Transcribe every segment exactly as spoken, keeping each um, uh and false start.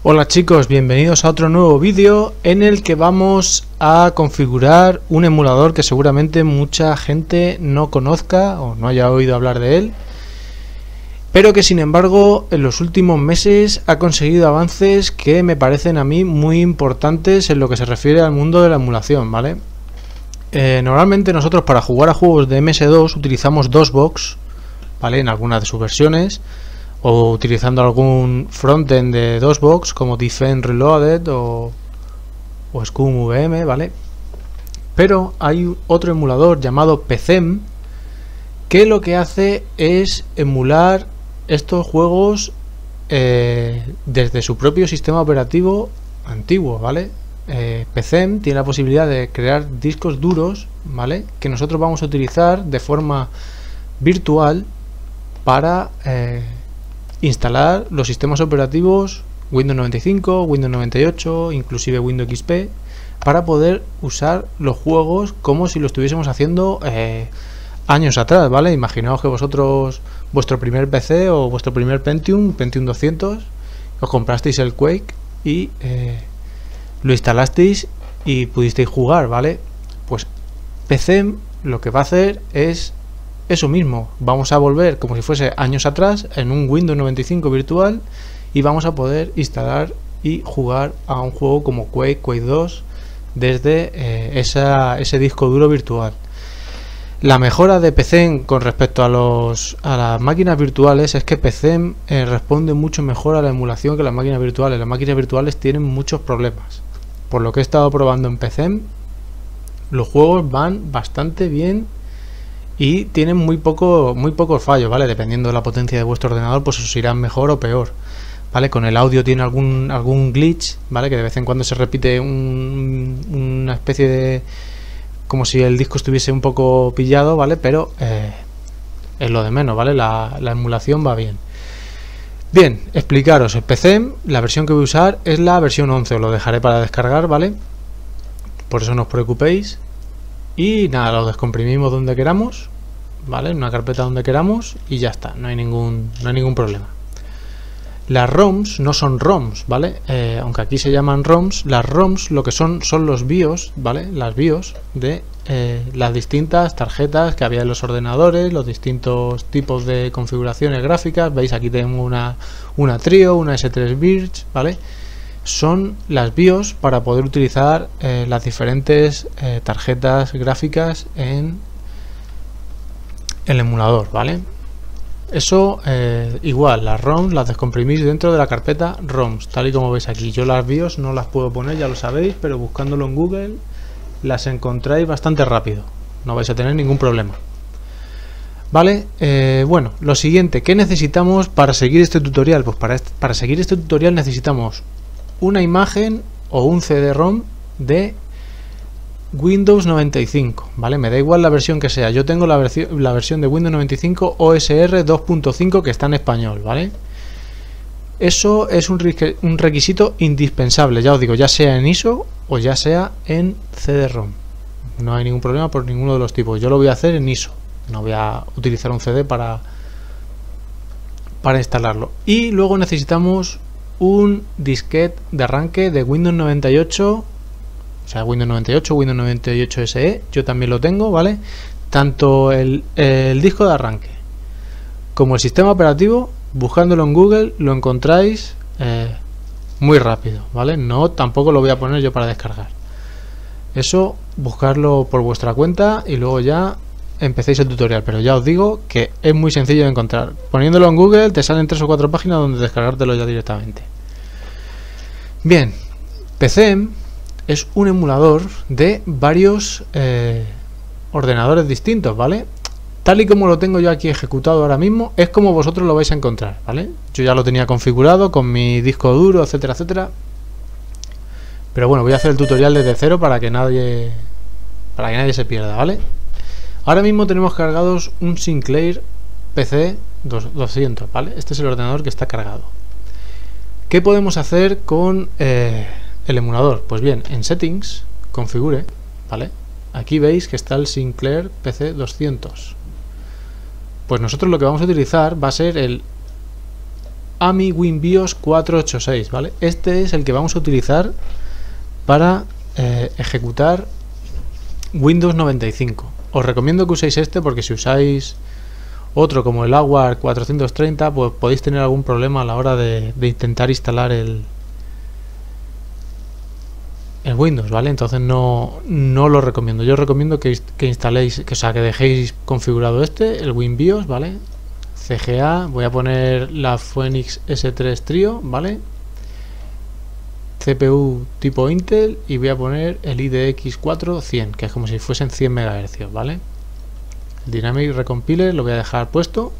Hola chicos, bienvenidos a otro nuevo vídeo en el que vamos a configurar un emulador que seguramente mucha gente no conozca o no haya oído hablar de él, pero que sin embargo en los últimos meses ha conseguido avances que me parecen a mí muy importantes en lo que se refiere al mundo de la emulación, ¿vale? Eh, normalmente nosotros para jugar a juegos de eme ese dos utilizamos DOSBox, ¿vale? En algunas de sus versiones, o utilizando algún frontend de DOSBox como Defend Reloaded o, o ScumVM, ¿vale? Pero hay otro emulador llamado Pecem que lo que hace es emular estos juegos eh, desde su propio sistema operativo antiguo, ¿vale? Eh, Pecem tiene la posibilidad de crear discos duros, ¿vale? Que nosotros vamos a utilizar de forma virtual para eh, instalar los sistemas operativos Windows noventa y cinco, Windows noventa y ocho, inclusive Windows equis pe, para poder usar los juegos como si lo estuviésemos haciendo eh, años atrás, ¿vale? Imaginaos que vosotros, vuestro primer pe ce o vuestro primer Pentium, Pentium doscientos, os comprasteis el Quake y eh, lo instalasteis y pudisteis jugar, ¿vale? Pues Pecem lo que va a hacer es eso mismo, vamos a volver como si fuese años atrás en un Windows noventa y cinco virtual y vamos a poder instalar y jugar a un juego como Quake, Quake dos desde eh, esa, ese disco duro virtual. La mejora de Pecem con respecto a, los, a las máquinas virtuales es que Pecem eh, responde mucho mejor a la emulación que las máquinas virtuales. Las máquinas virtuales tienen muchos problemas. Por lo que he estado probando en Pecem, los juegos van bastante bien y tienen muy poco muy pocos fallos, ¿vale? Dependiendo de la potencia de vuestro ordenador, pues os irán mejor o peor, ¿vale? Con el audio tiene algún algún glitch, ¿vale? Que de vez en cuando se repite un, una especie de... como si el disco estuviese un poco pillado, ¿vale? Pero eh, es lo de menos, ¿vale? La, la emulación va bien. Bien, explicaros, el Pecem, la versión que voy a usar es la versión once, os lo dejaré para descargar, ¿vale? Por eso no os preocupéis. Y nada, lo descomprimimos donde queramos, ¿vale? En una carpeta donde queramos y ya está, no hay ningún, no hay ningún problema. Las ROMs no son ROMs, ¿vale? Eh, aunque aquí se llaman ROMs, las ROMs lo que son son los BIOS, ¿vale? Las BIOS de eh, las distintas tarjetas que había en los ordenadores, los distintos tipos de configuraciones gráficas. Veis, aquí tengo una, una Trio, una ese tres Birch, ¿vale? Son las BIOS para poder utilizar eh, las diferentes eh, tarjetas gráficas en el emulador, ¿vale? Eso eh, igual, las ROMs las descomprimís dentro de la carpeta ROMs, tal y como veis aquí. Yo las BIOS no las puedo poner, ya lo sabéis, pero buscándolo en Google las encontráis bastante rápido, no vais a tener ningún problema. Vale, eh, bueno, lo siguiente, ¿qué necesitamos para seguir este tutorial? Pues para, este, para seguir este tutorial necesitamos una imagen o un ce de ROM de Windows noventa y cinco, ¿vale? Me da igual la versión que sea. Yo tengo la, versi la versión de Windows noventa y cinco O S R dos punto cinco que está en español, ¿vale? Eso es un, un requisito indispensable, ya os digo, ya sea en I S O o ya sea en ce de ROM. No hay ningún problema por ninguno de los tipos. Yo lo voy a hacer en I S O. No voy a utilizar un ce de para, para instalarlo. Y luego necesitamos un disquete de arranque de Windows noventa y ocho, o sea, Windows noventa y ocho, Windows noventa y ocho ese e, yo también lo tengo, ¿vale? Tanto el, el disco de arranque como el sistema operativo, buscándolo en Google, lo encontráis eh, muy rápido, ¿vale? No, tampoco lo voy a poner yo para descargar. Eso, buscarlo por vuestra cuenta y luego ya empecéis el tutorial, pero ya os digo que es muy sencillo de encontrar. Poniéndolo en Google te salen tres o cuatro páginas donde descargártelo ya directamente. Bien, Pecem es un emulador de varios eh, ordenadores distintos, ¿vale? Tal y como lo tengo yo aquí ejecutado ahora mismo, es como vosotros lo vais a encontrar, ¿vale? Yo ya lo tenía configurado con mi disco duro, etcétera, etcétera. Pero bueno, voy a hacer el tutorial desde cero para que nadie, para que nadie se pierda, ¿vale? Ahora mismo tenemos cargados un Sinclair P C doscientos, ¿vale? Este es el ordenador que está cargado. ¿Qué podemos hacer con eh, el emulador? Pues bien, en Settings, configure, ¿vale? Aquí veis que está el Sinclair P C doscientos. Pues nosotros lo que vamos a utilizar va a ser el A M I WinBIOS cuatrocientos ochenta y seis, ¿vale? Este es el que vamos a utilizar para eh, ejecutar Windows noventa y cinco. Os recomiendo que uséis este porque si usáis otro como el Award cuatrocientos treinta, pues podéis tener algún problema a la hora de, de intentar instalar el, el Windows, ¿vale? Entonces no, no lo recomiendo. Yo os recomiendo que, que instaléis, que, o sea, que dejéis configurado este, el WinBIOS, ¿vale? C G A, voy a poner la Phoenix S tres Trio, ¿vale? C P U tipo Intel y voy a poner el I D X cuatro cien, que es como si fuesen cien megahercios, ¿vale? El Dynamic Recompiler lo voy a dejar puesto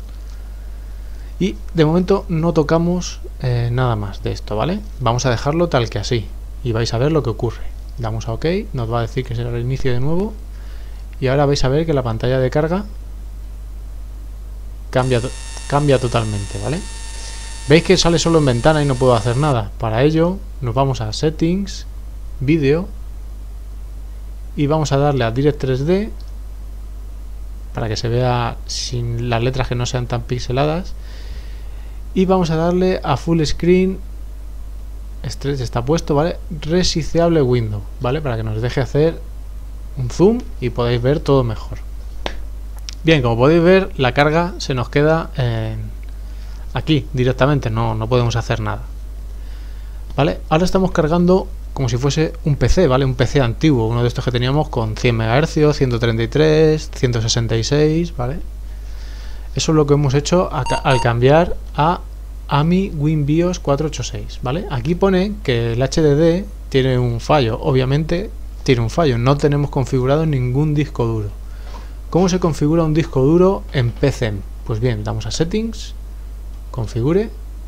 y de momento no tocamos eh, nada más de esto, ¿vale? Vamos a dejarlo tal que así y vais a ver lo que ocurre. Damos a OK, nos va a decir que será el inicio de nuevo y ahora vais a ver que la pantalla de carga cambia, cambia totalmente, ¿vale? Veis que sale solo en ventana y no puedo hacer nada. Para ello nos vamos a Settings, Vídeo y vamos a darle a Direct tres D para que se vea sin las letras que no sean tan pixeladas y vamos a darle a Full Screen Stretch, está puesto, ¿vale? Resizeable Window, ¿vale? Para que nos deje hacer un zoom y podáis ver todo mejor. Bien, como podéis ver la carga se nos queda en aquí directamente, no, no podemos hacer nada, ¿vale? Ahora estamos cargando como si fuese un P C, ¿vale? Un P C antiguo, uno de estos que teníamos con cien megahercios, ciento treinta y tres, ciento sesenta y seis, ¿vale? Eso es lo que hemos hecho a, al cambiar a A M I WinBIOS cuatrocientos ochenta y seis, ¿vale? Aquí pone que el H D D tiene un fallo, obviamente tiene un fallo, no tenemos configurado ningún disco duro. ¿Cómo se configura un disco duro en P C M? Pues bien, damos a Settings, Configure,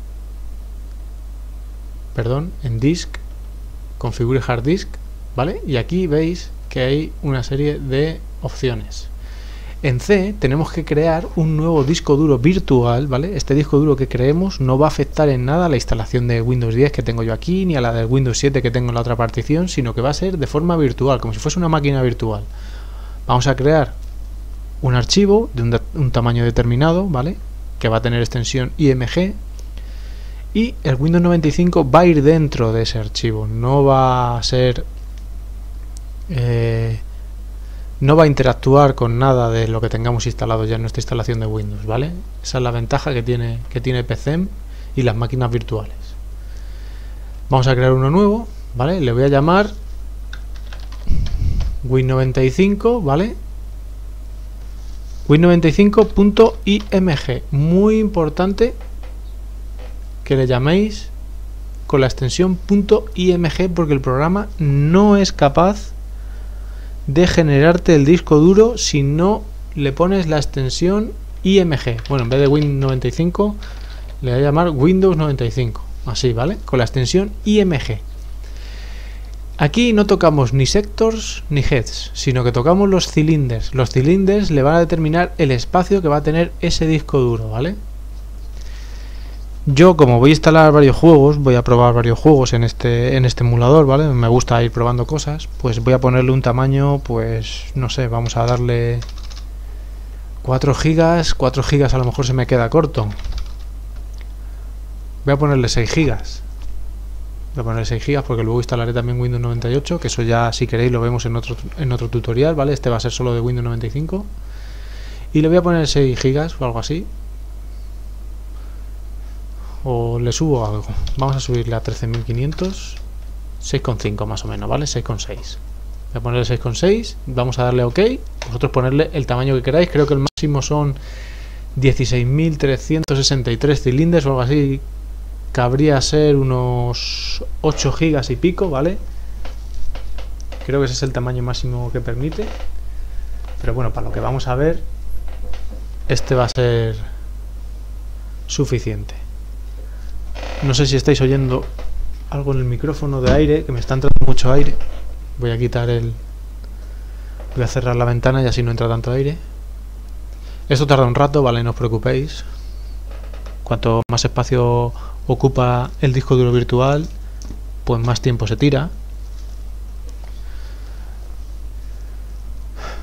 perdón, en Disk, Configure Hard Disk, ¿vale? Y aquí veis que hay una serie de opciones. En C tenemos que crear un nuevo disco duro virtual, ¿vale? Este disco duro que creemos no va a afectar en nada a la instalación de Windows diez que tengo yo aquí, ni a la de Windows siete que tengo en la otra partición, sino que va a ser de forma virtual, como si fuese una máquina virtual. Vamos a crear un archivo de un, de un tamaño determinado, ¿vale? Que va a tener extensión I M G y el Windows noventa y cinco va a ir dentro de ese archivo, no va a ser eh, no va a interactuar con nada de lo que tengamos instalado ya en nuestra instalación de Windows, ¿vale? Esa es la ventaja que tiene, que tiene P C M y las máquinas virtuales. Vamos a crear uno nuevo, ¿vale? Le voy a llamar Win noventa y cinco, ¿vale? Win noventa y cinco punto I M G, muy importante que le llaméis con la extensión .img porque el programa no es capaz de generarte el disco duro si no le pones la extensión I M G. Bueno, en vez de Win noventa y cinco le voy a llamar Windows noventa y cinco, así, ¿vale? Con la extensión I M G. Aquí no tocamos ni sectors ni heads, sino que tocamos los cylinders. Los cylinders le van a determinar el espacio que va a tener ese disco duro, ¿vale? Yo, como voy a instalar varios juegos, voy a probar varios juegos en este en este emulador, ¿vale? Me gusta ir probando cosas, pues voy a ponerle un tamaño, pues no sé, vamos a darle cuatro gigas, cuatro gigas a lo mejor se me queda corto. Voy a ponerle seis gigas. Voy a ponerle seis gigas porque luego instalaré también Windows noventa y ocho, que eso ya si queréis lo vemos en otro en otro tutorial, ¿vale? Este va a ser solo de Windows noventa y cinco. Y le voy a poner seis gigas o algo así. O le subo algo. Vamos a subirle a trece mil quinientos, seis coma cinco más o menos, ¿vale? seis coma seis. Voy a ponerle seis coma seis, vamos a darle OK. Vosotros ponerle el tamaño que queráis. Creo que el máximo son dieciséis mil trescientos sesenta y tres cilindros o algo así. Cabría ser unos ocho gigas y pico, ¿vale? Creo que ese es el tamaño máximo que permite. Pero bueno, para lo que vamos a ver, este va a ser suficiente. No sé si estáis oyendo algo en el micrófono de aire, que me está entrando mucho aire. Voy a quitar el... Voy a cerrar la ventana y así no entra tanto aire. Esto tarda un rato, ¿vale? No os preocupéis. Cuanto más espacio ocupa el disco duro virtual, pues más tiempo se tira.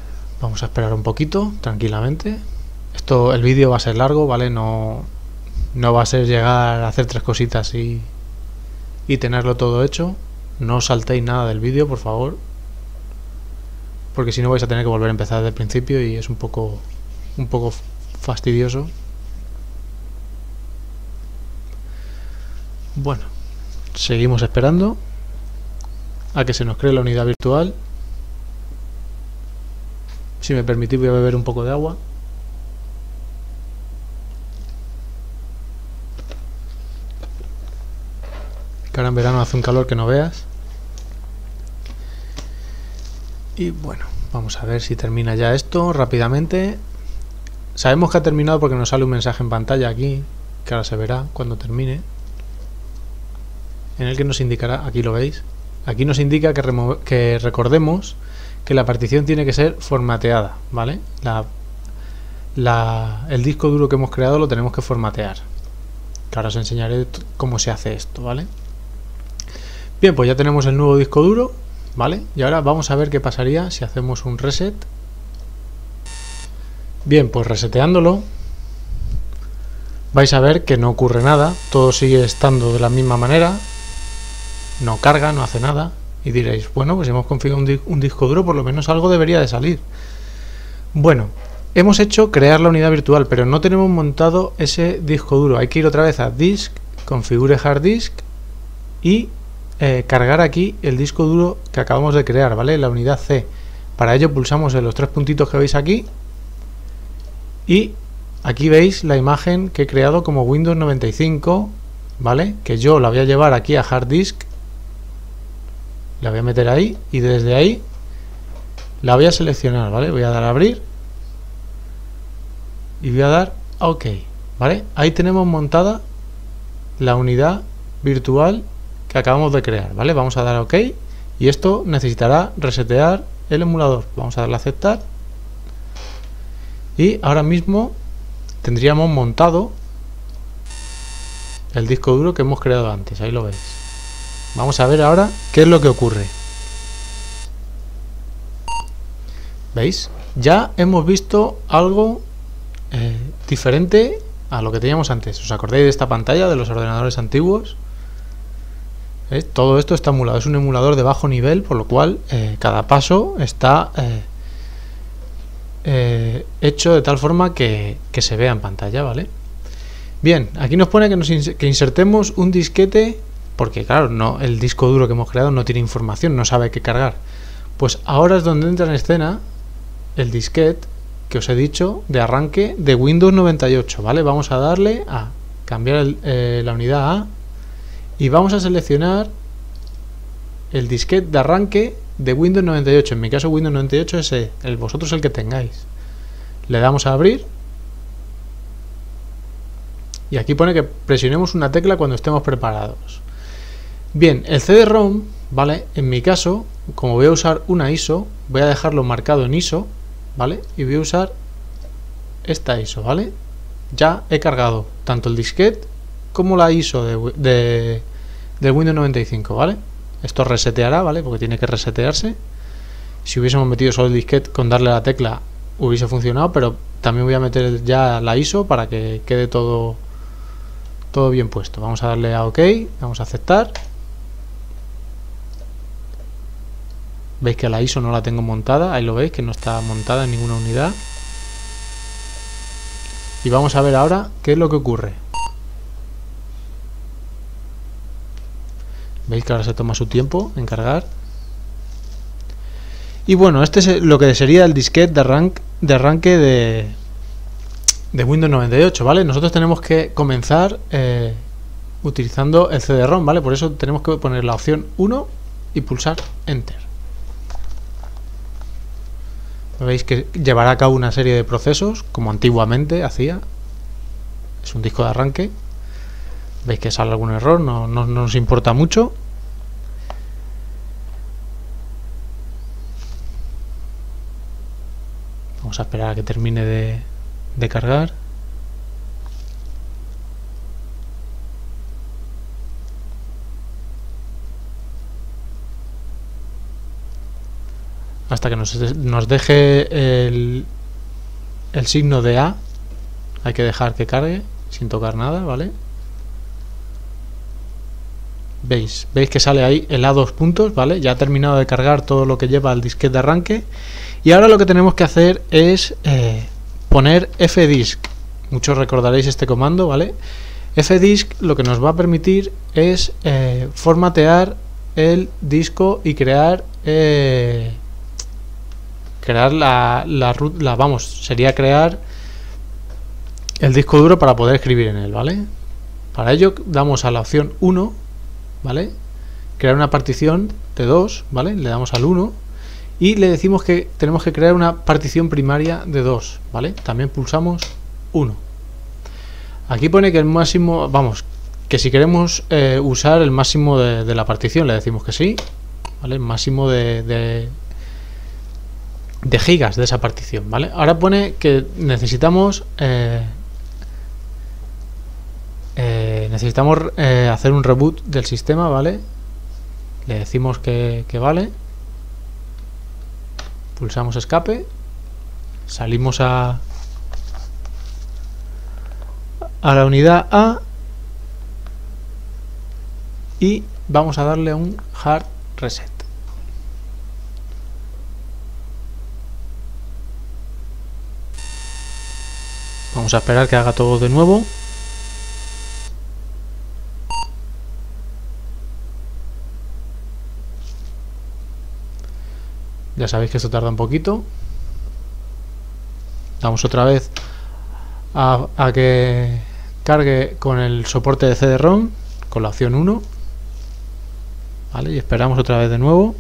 Vamos a esperar un poquito, tranquilamente. Esto, el vídeo va a ser largo, ¿vale? No... No va a ser llegar a hacer tres cositas y, y tenerlo todo hecho. No os saltéis nada del vídeo, por favor, porque si no vais a tener que volver a empezar desde el principio y es un poco un poco fastidioso. Bueno, seguimos esperando a que se nos cree la unidad virtual. Si me permitís, voy a beber un poco de agua. Que ahora en verano hace un calor que no veas. Y bueno, vamos a ver si termina ya esto rápidamente. Sabemos que ha terminado porque nos sale un mensaje en pantalla aquí, que ahora se verá cuando termine, en el que nos indicará, aquí lo veis, aquí nos indica que, que recordemos que la partición tiene que ser formateada, ¿vale? La, la, el disco duro que hemos creado lo tenemos que formatear, que ahora os enseñaré cómo se hace esto, ¿vale? Bien, pues ya tenemos el nuevo disco duro, ¿vale? Y ahora vamos a ver qué pasaría si hacemos un reset. Bien, pues reseteándolo vais a ver que no ocurre nada, todo sigue estando de la misma manera, no carga, no hace nada. Y diréis, bueno, pues hemos configurado un, di un disco duro, por lo menos algo debería de salir. Bueno, hemos hecho crear la unidad virtual, pero no tenemos montado ese disco duro. Hay que ir otra vez a Disk, Configure Hard Disk y eh, cargar aquí el disco duro que acabamos de crear, ¿vale? La unidad C. Para ello pulsamos en los tres puntitos que veis aquí y aquí veis la imagen que he creado como Windows noventa y cinco, ¿vale? Que yo la voy a llevar aquí a Hard Disk. La voy a meter ahí y desde ahí la voy a seleccionar, ¿vale? Voy a dar a abrir y voy a dar a OK, ¿vale? Ahí tenemos montada la unidad virtual que acabamos de crear, ¿vale? Vamos a dar a OK y esto necesitará resetear el emulador. Vamos a darle a aceptar y ahora mismo tendríamos montado el disco duro que hemos creado antes, ahí lo veis. Vamos a ver ahora qué es lo que ocurre. ¿Veis? Ya hemos visto algo eh, diferente a lo que teníamos antes. ¿Os acordáis de esta pantalla de los ordenadores antiguos? ¿Veis? Todo esto está emulado. Es un emulador de bajo nivel, por lo cual eh, cada paso está eh, eh, hecho de tal forma que, que se vea en pantalla, ¿vale? Bien, aquí nos pone que, nos ins que insertemos un disquete. Porque claro, no, el disco duro que hemos creado no tiene información, no sabe qué cargar. Pues ahora es donde entra en escena el disquete que os he dicho de arranque de Windows noventa y ocho, ¿vale? Vamos a darle a cambiar el, eh, la unidad A y vamos a seleccionar el disquete de arranque de Windows noventa y ocho. En mi caso Windows noventa y ocho es el, vosotros el que tengáis. Le damos a abrir y aquí pone que presionemos una tecla cuando estemos preparados. Bien, el C D ROM, ¿vale? En mi caso, como voy a usar una I S O, voy a dejarlo marcado en I S O, ¿vale? Y voy a usar esta I S O, ¿vale? Ya he cargado tanto el disquete como la I S O de, de, de Windows noventa y cinco, ¿vale? Esto reseteará, ¿vale? Porque tiene que resetearse. Si hubiésemos metido solo el disquete con darle a la tecla hubiese funcionado, pero también voy a meter ya la I S O para que quede todo, todo bien puesto. Vamos a darle a OK, vamos a aceptar. Veis que la I S O no la tengo montada, ahí lo veis que no está montada en ninguna unidad. Y vamos a ver ahora qué es lo que ocurre. Veis que ahora se toma su tiempo en cargar. Y bueno, este es lo que sería el disquete de arranque de, arranque de, de Windows noventa y ocho, ¿vale? Nosotros tenemos que comenzar eh, utilizando el C D ROM, ¿vale? Por eso tenemos que poner la opción uno y pulsar Enter. Veis que llevará a cabo una serie de procesos como antiguamente hacía. Es un disco de arranque. Veis que sale algún error, no, no, no nos importa mucho. Vamos a esperar a que termine de, de cargar. Hasta que nos, nos deje el, el signo de A. Hay que dejar que cargue. sin tocar nada, ¿vale? Veis, veis que sale ahí el A dos puntos, ¿vale? Ya ha terminado de cargar todo lo que lleva el disquete de arranque. Y ahora lo que tenemos que hacer es eh, poner fdisk. Muchos recordaréis este comando, ¿vale? Fdisk lo que nos va a permitir es eh, formatear el disco y crear eh, crear la, la, la vamos, sería crear el disco duro para poder escribir en él, ¿vale? Para ello damos a la opción uno, ¿vale? Crear una partición de dos, ¿vale? Le damos al uno y le decimos que tenemos que crear una partición primaria de dos, ¿vale? También pulsamos uno. Aquí pone que el máximo, vamos, que si queremos eh, usar el máximo de, de la partición, le decimos que sí, ¿vale? El máximo de, de, de gigas de esa partición, ¿vale? Ahora pone que necesitamos eh, eh, necesitamos eh, hacer un reboot del sistema, ¿vale? Le decimos que, que vale, pulsamos escape, salimos a a la unidad A y vamos a darle un hard reset. Vamos a esperar que haga todo de nuevo. Ya sabéis que esto tarda un poquito. Damos otra vez a, a que cargue con el soporte de C D ROM, con la opción uno, ¿vale? Y esperamos otra vez de nuevo.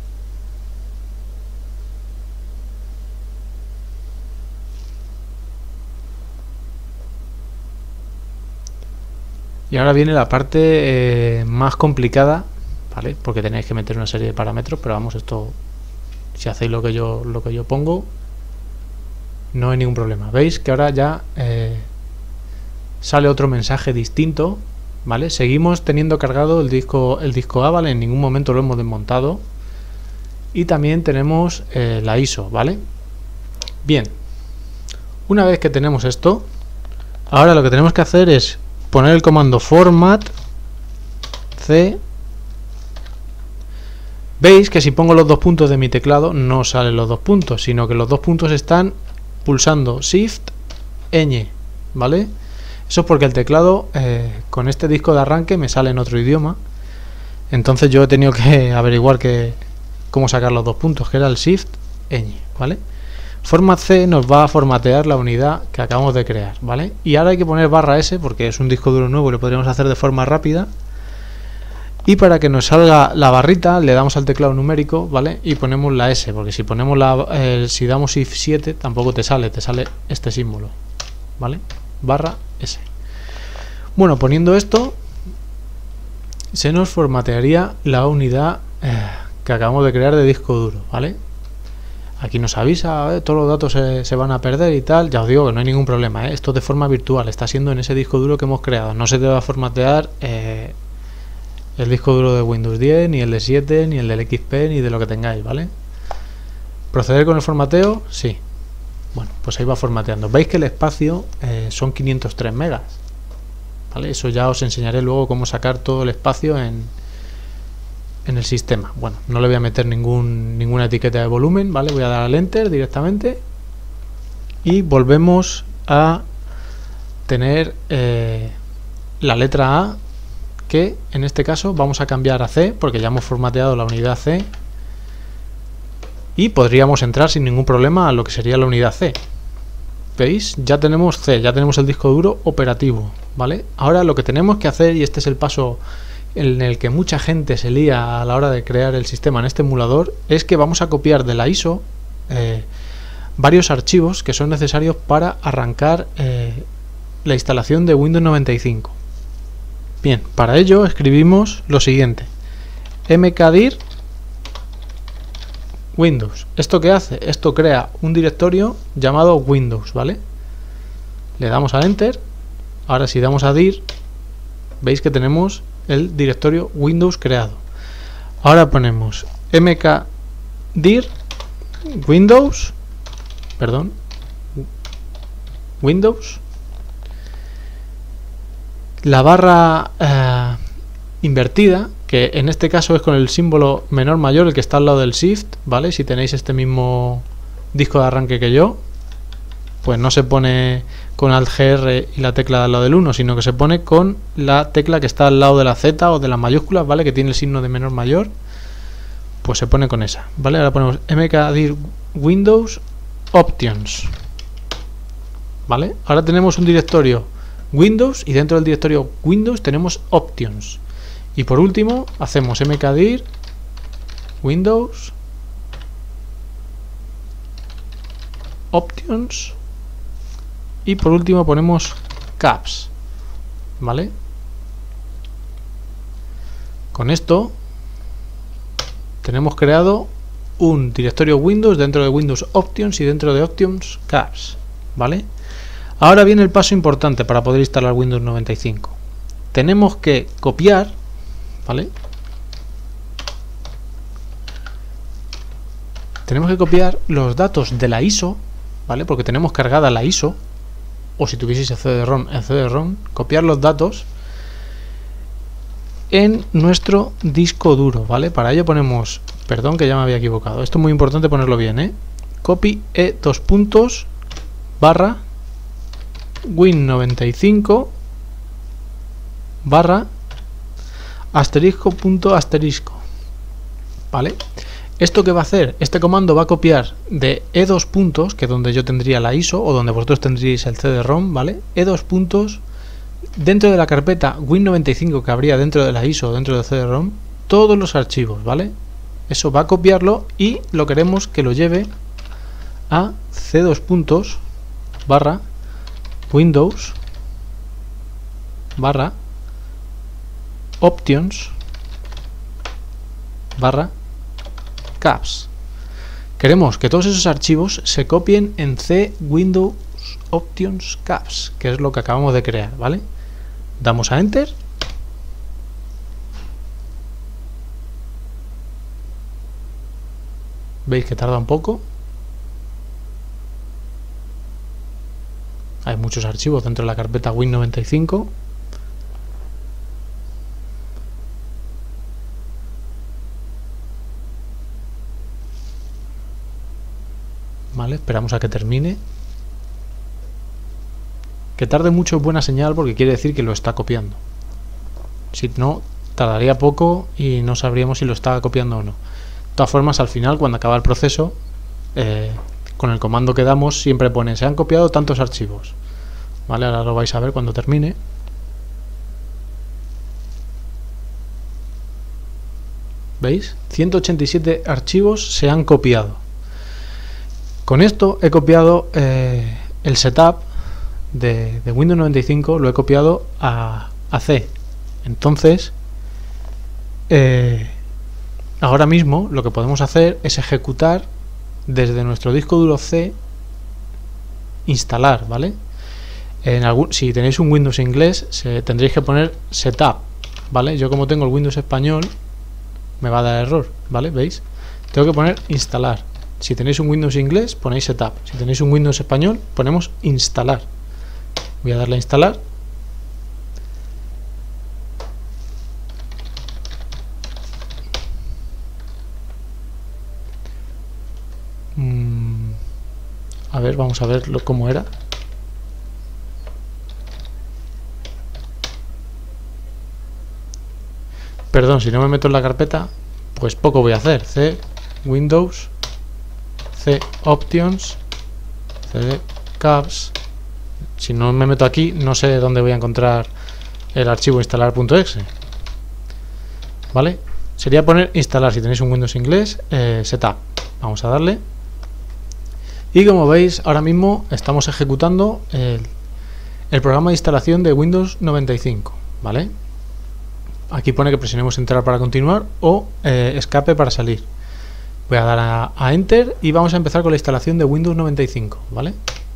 Y ahora viene la parte eh, más complicada, ¿vale? Porque tenéis que meter una serie de parámetros, pero vamos, esto, si hacéis lo que yo, lo que yo pongo, no hay ningún problema. Veis que ahora ya eh, sale otro mensaje distinto, ¿vale? Seguimos teniendo cargado el disco, el disco A, ¿vale? En ningún momento lo hemos desmontado. Y también tenemos eh, la I S O, ¿vale? Bien, una vez que tenemos esto, ahora lo que tenemos que hacer es poner el comando format C. Veis que si pongo los dos puntos de mi teclado no salen los dos puntos, sino que los dos puntos están pulsando Shift ñ, ¿vale? Eso es porque el teclado eh, con este disco de arranque me sale en otro idioma. Entonces yo he tenido que averiguar que, cómo sacar los dos puntos, que era el Shift ñ, ¿vale? Format C nos va a formatear la unidad que acabamos de crear, ¿vale? Y ahora hay que poner barra S porque es un disco duro nuevo y lo podríamos hacer de forma rápida. Y para que nos salga la barrita le damos al teclado numérico, ¿vale? Y ponemos la S, porque si ponemos la eh, si damos Shift siete tampoco te sale, te sale este símbolo, ¿vale? Barra S. Bueno, poniendo esto se nos formatearía la unidad eh, que acabamos de crear de disco duro, ¿vale? Aquí nos avisa, eh, todos los datos se, se van a perder y tal. Ya os digo que no hay ningún problema, ¿eh? Esto de forma virtual, está siendo en ese disco duro que hemos creado. No se te va a formatear eh, el disco duro de Windows diez, ni el de siete, ni el del X P, ni de lo que tengáis, ¿vale? ¿Proceder con el formateo? Sí. Bueno, pues ahí va formateando. Veis que el espacio eh, son quinientos tres megas, ¿vale? Eso ya os enseñaré luego cómo sacar todo el espacio en, en el sistema. Bueno, no le voy a meter ningún, ninguna etiqueta de volumen, ¿vale? Voy a dar al Enter directamente y volvemos a tener eh, la letra A, que en este caso vamos a cambiar a C porque ya hemos formateado la unidad C y podríamos entrar sin ningún problema a lo que sería la unidad C. ¿Veis? Ya tenemos C, ya tenemos el disco duro operativo, ¿vale? Ahora lo que tenemos que hacer, y este es el paso en el que mucha gente se lía a la hora de crear el sistema en este emulador, es que vamos a copiar de la I S O eh, varios archivos que son necesarios para arrancar eh, la instalación de Windows noventa y cinco. Bien, para ello escribimos lo siguiente: mkdir Windows. ¿Esto qué hace? Esto crea un directorio llamado Windows, ¿vale? Le damos a Enter. Ahora si damos a dir, veis que tenemos el directorio Windows creado. Ahora ponemos mkdir Windows, perdón, Windows, la barra eh, invertida, que en este caso es con el símbolo menor mayor, el que está al lado del Shift, ¿vale? Si tenéis este mismo disco de arranque que yo, pues no se pone con Alt G R y la tecla al lado del uno, sino que se pone con la tecla que está al lado de la Z o de las mayúsculas, ¿vale? Que tiene el signo de menor mayor, pues se pone con esa, ¿vale? Ahora ponemos mkdir Windows Options, ¿vale? Ahora tenemos un directorio Windows y dentro del directorio Windows tenemos Options. Y por último hacemos mkdir Windows Options y por último ponemos caps, ¿vale? Con esto tenemos creado un directorio Windows dentro de Windows Options y dentro de Options caps, ¿vale? Ahora viene el paso importante para poder instalar Windows noventa y cinco. Tenemos que copiar, ¿vale? Tenemos que copiar los datos de la I S O, ¿vale? Porque tenemos cargada la I S O, o si tuvieseis el C D ROM, el C D ROM, copiar los datos en nuestro disco duro, ¿vale? Para ello ponemos, perdón que ya me había equivocado, esto es muy importante ponerlo bien, ¿eh? Copy e dos puntos barra win noventa y cinco barra asterisco punto asterisco, ¿vale? ¿Esto qué va a hacer? Este comando va a copiar de e dos puntos, que es donde yo tendría la I S O o donde vosotros tendríais el C D ROM, ¿vale? e dos puntos dentro de la carpeta win noventa y cinco que habría dentro de la I S O o dentro del C D ROM, todos los archivos, ¿vale? Eso va a copiarlo y lo queremos que lo lleve a c dos puntos barra Windows barra Options barra caps. Queremos que todos esos archivos se copien en C Windows Options caps, que es lo que acabamos de crear, ¿vale? Damos a Enter. Veis que tarda un poco. Hay muchos archivos dentro de la carpeta win noventa y cinco. Vale, esperamos a que termine. Que tarde mucho es buena señal porque quiere decir que lo está copiando. Si no, tardaría poco y no sabríamos si lo estaba copiando o no. De todas formas, al final, cuando acaba el proceso, eh, con el comando que damos, siempre pone se han copiado tantos archivos. Vale, ahora lo vais a ver cuando termine. ¿Veis? ciento ochenta y siete archivos se han copiado. Con esto he copiado eh, el setup de, de Windows noventa y cinco, lo he copiado a, a C. Entonces, eh, ahora mismo lo que podemos hacer es ejecutar desde nuestro disco duro C, instalar, ¿vale? En algún, si tenéis un Windows inglés, se, tendréis que poner setup, ¿vale? Yo como tengo el Windows español, me va a dar error, ¿vale? ¿Veis? Tengo que poner instalar. Si tenéis un Windows inglés, ponéis setup. Si tenéis un Windows español, ponemos instalar. Voy a darle a instalar. Mm, a ver, vamos a ver lo, cómo era. Perdón, si no me meto en la carpeta, pues poco voy a hacer. C, Windows, C, Options, C, Caps. Si no me meto aquí, no sé dónde voy a encontrar el archivo instalar.exe. ¿Vale? Sería poner instalar, si tenéis un Windows inglés, eh, setup. Vamos a darle. Y como veis, ahora mismo estamos ejecutando el, el programa de instalación de Windows noventa y cinco. ¿Vale? Aquí pone que presionemos entrar para continuar o eh, escape para salir. Voy a dar a, a Enter y vamos a empezar con la instalación de Windows noventa y cinco, ¿vale?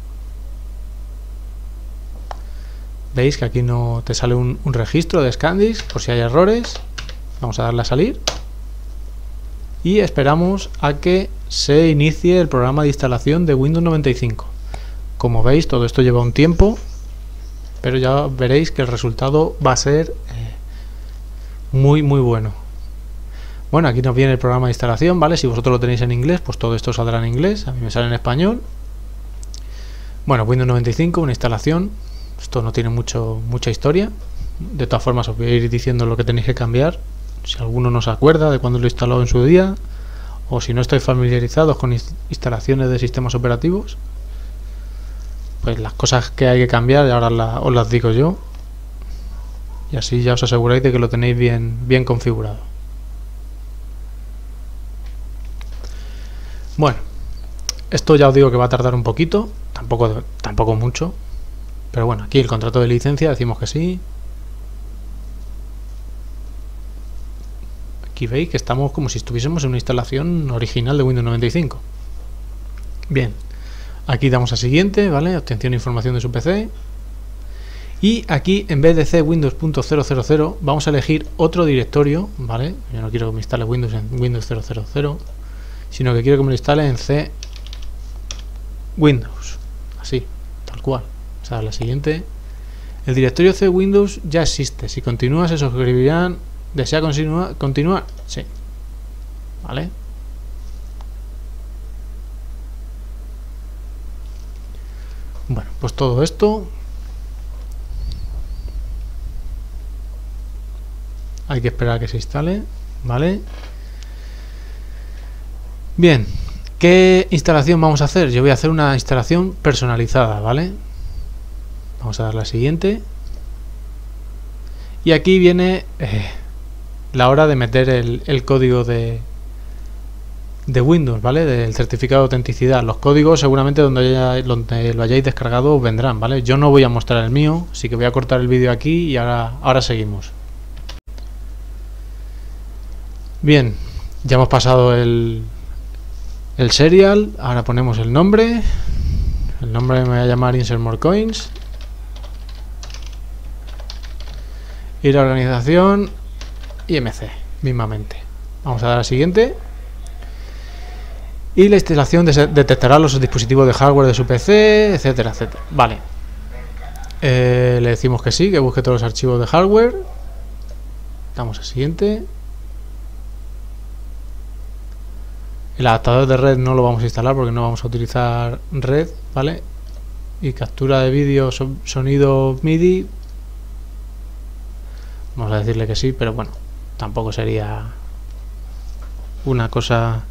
Veis que aquí no te sale un, un registro de ScanDisk por si hay errores. Vamos a darle a salir y esperamos a que se inicie el programa de instalación de Windows noventa y cinco. Como veis, todo esto lleva un tiempo. pero ya veréis que el resultado va a ser eh, muy muy bueno. Bueno, aquí nos viene el programa de instalación, ¿vale? Si vosotros lo tenéis en inglés, pues todo esto saldrá en inglés, a mí me sale en español. Bueno, Windows noventa y cinco, una instalación, esto no tiene mucho mucha historia. De todas formas os voy a ir diciendo lo que tenéis que cambiar, si alguno no se acuerda de cuando lo instaló en su día, o si no estáis familiarizados con instalaciones de sistemas operativos, pues las cosas que hay que cambiar ahora la, os las digo yo, y así ya os aseguráis de que lo tenéis bien, bien configurado. Bueno, esto ya os digo que va a tardar un poquito, tampoco, tampoco mucho, pero bueno, aquí el contrato de licencia decimos que sí. Aquí veis que estamos como si estuviésemos en una instalación original de Windows noventa y cinco. Bien, aquí damos a siguiente, ¿vale? Obtención de información de su P C. Y aquí en vez de C Windows punto cero cero cero vamos a elegir otro directorio, ¿vale? Yo no quiero que me instale Windows en Windows cero cero cero, sino que quiero que me lo instale en C Windows, así, tal cual. O sea, la siguiente. El directorio C Windows ya existe. Si continúa se suscribirán. ¿Desea continuar? ¿Continuar? Sí. ¿Vale? Bueno, pues todo esto hay que esperar a que se instale, ¿vale? Bien, ¿qué instalación vamos a hacer? Yo voy a hacer una instalación personalizada, ¿vale? Vamos a dar la siguiente. Y aquí viene eh, la hora de meter el, el código de, de Windows, ¿vale? Del certificado de autenticidad. Los códigos seguramente donde, haya, donde lo hayáis descargado vendrán, ¿vale? Yo no voy a mostrar el mío, así que voy a cortar el vídeo aquí y ahora, ahora seguimos. Bien, ya hemos pasado el, el serial, ahora ponemos el nombre. El nombre me voy a llamar Insert More Coins. Y la organización I M C, mismamente. Vamos a dar a siguiente. Y la instalación de detectará los dispositivos de hardware de su P C, etcétera, etcétera. Vale. Eh, le decimos que sí, que busque todos los archivos de hardware. Damos a siguiente. El adaptador de red no lo vamos a instalar porque no vamos a utilizar red, ¿vale? Y captura de vídeo, so, sonido MIDI. Vamos a decirle que sí, pero bueno, tampoco sería una cosa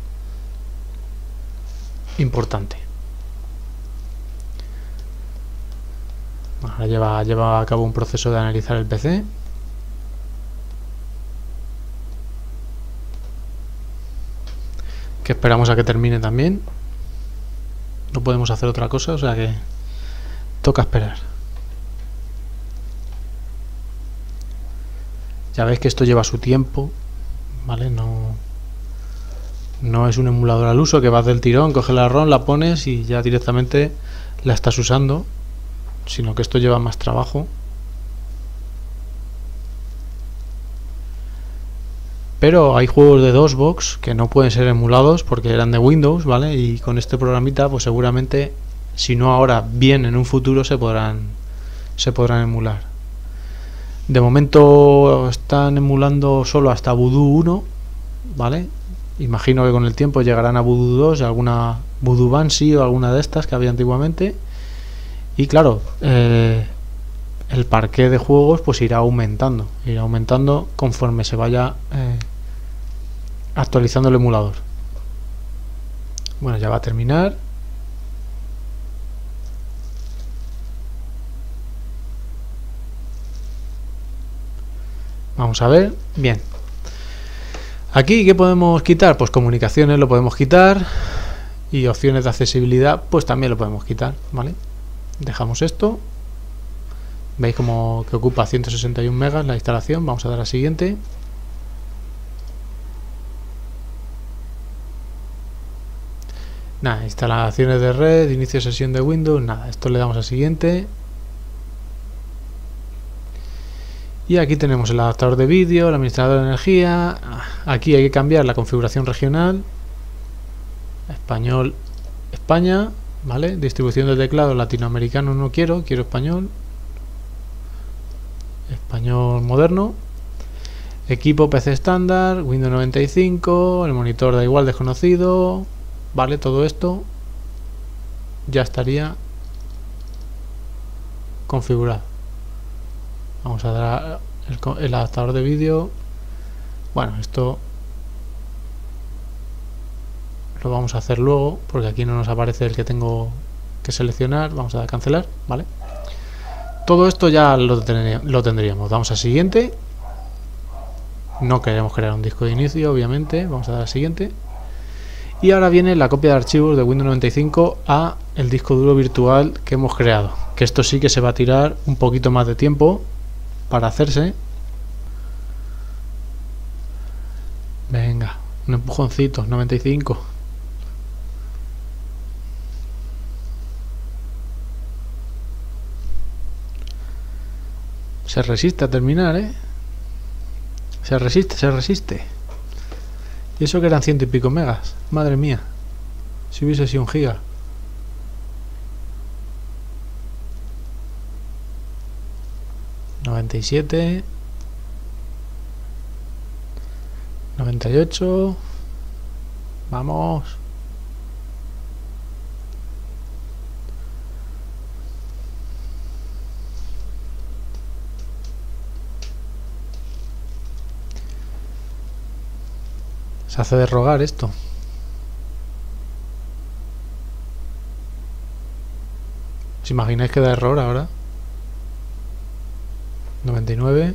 importante. Ahora lleva, lleva a cabo un proceso de analizar el P C. Que esperamos a que termine también. No podemos hacer otra cosa, o sea que toca esperar. Ya veis que esto lleva su tiempo, ¿vale? No, no es un emulador al uso que vas del tirón, coges la ROM, la pones y ya directamente la estás usando, sino que esto lleva más trabajo. Pero hay juegos de DOSBox que no pueden ser emulados porque eran de Windows, ¿vale? Y con este programita, pues seguramente, si no ahora, bien en un futuro se podrán, se podrán emular. De momento están emulando solo hasta Voodoo uno, ¿vale? Imagino que con el tiempo llegarán a Voodoo dos, alguna Voodoo Banshee o alguna de estas que había antiguamente. Y claro, eh, el parqué de juegos pues irá aumentando, irá aumentando conforme se vaya eh, actualizando el emulador. Bueno, ya va a terminar. Vamos a ver, bien. Aquí, ¿qué podemos quitar? Pues comunicaciones lo podemos quitar y opciones de accesibilidad pues también lo podemos quitar, ¿vale? Dejamos esto. Veis como que ocupa ciento sesenta y un megas la instalación. Vamos a dar a siguiente. Nada, instalaciones de red, inicio de sesión de Windows, nada, esto le damos a siguiente. Y aquí tenemos el adaptador de vídeo, el administrador de energía. Aquí hay que cambiar la configuración regional. Español, España, ¿vale? Distribución del teclado latinoamericano no quiero, quiero español. español moderno. Equipo P C estándar, Windows noventa y cinco, el monitor da igual, desconocido. Vale, todo esto ya estaría configurado. Vamos a dar el, el adaptador de vídeo. Bueno, esto lo vamos a hacer luego, porque aquí no nos aparece el que tengo que seleccionar. Vamos a dar a cancelar, ¿vale? Todo esto ya lo, ten, lo tendríamos. Vamos a siguiente. No queremos crear un disco de inicio, obviamente. Vamos a dar a siguiente. Y ahora viene la copia de archivos de Windows noventa y cinco a el disco duro virtual que hemos creado. Que esto sí que se va a tirar un poquito más de tiempo para hacerse. Venga, un empujoncito, noventa y cinco. Se resiste a terminar, ¿eh? Se resiste, se resiste. Y eso que eran ciento y pico megas. Madre mía. Si hubiese sido un giga. noventa y siete. noventa y ocho. Vamos. Se hace de rogar esto. ¿Os imagináis que da error ahora? noventa y nueve.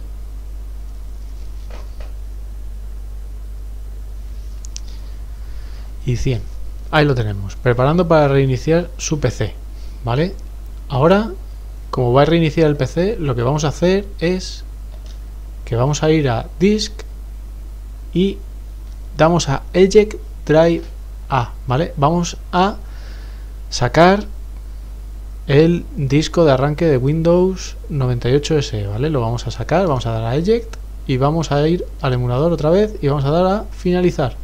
Y cien. Ahí lo tenemos. Preparando para reiniciar su P C. ¿Vale? Ahora, como va a reiniciar el P C, lo que vamos a hacer es que vamos a ir a Disk y damos a Eject Drive A, ¿vale? Vamos a sacar el disco de arranque de Windows noventa y ocho S, ¿vale? Lo vamos a sacar, vamos a dar a Eject y vamos a ir al emulador otra vez y vamos a dar a finalizar.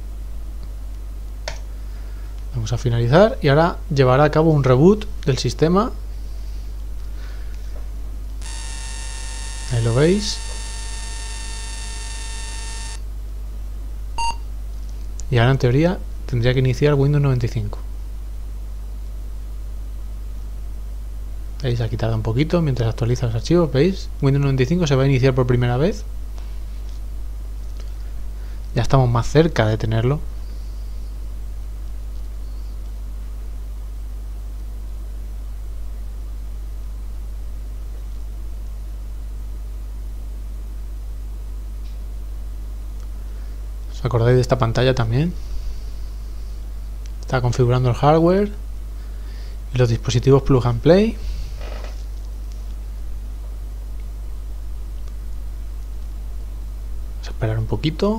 Vamos a finalizar y ahora llevará a cabo un reboot del sistema. Ahí lo veis. Y ahora en teoría tendría que iniciar Windows noventa y cinco. ¿Veis? Ha quitado un poquito mientras actualiza los archivos. ¿Veis? Windows noventa y cinco se va a iniciar por primera vez. Ya estamos más cerca de tenerlo. ¿Os acordáis de esta pantalla también? Está configurando el hardware y los dispositivos plug and play. Vamos a esperar un poquito.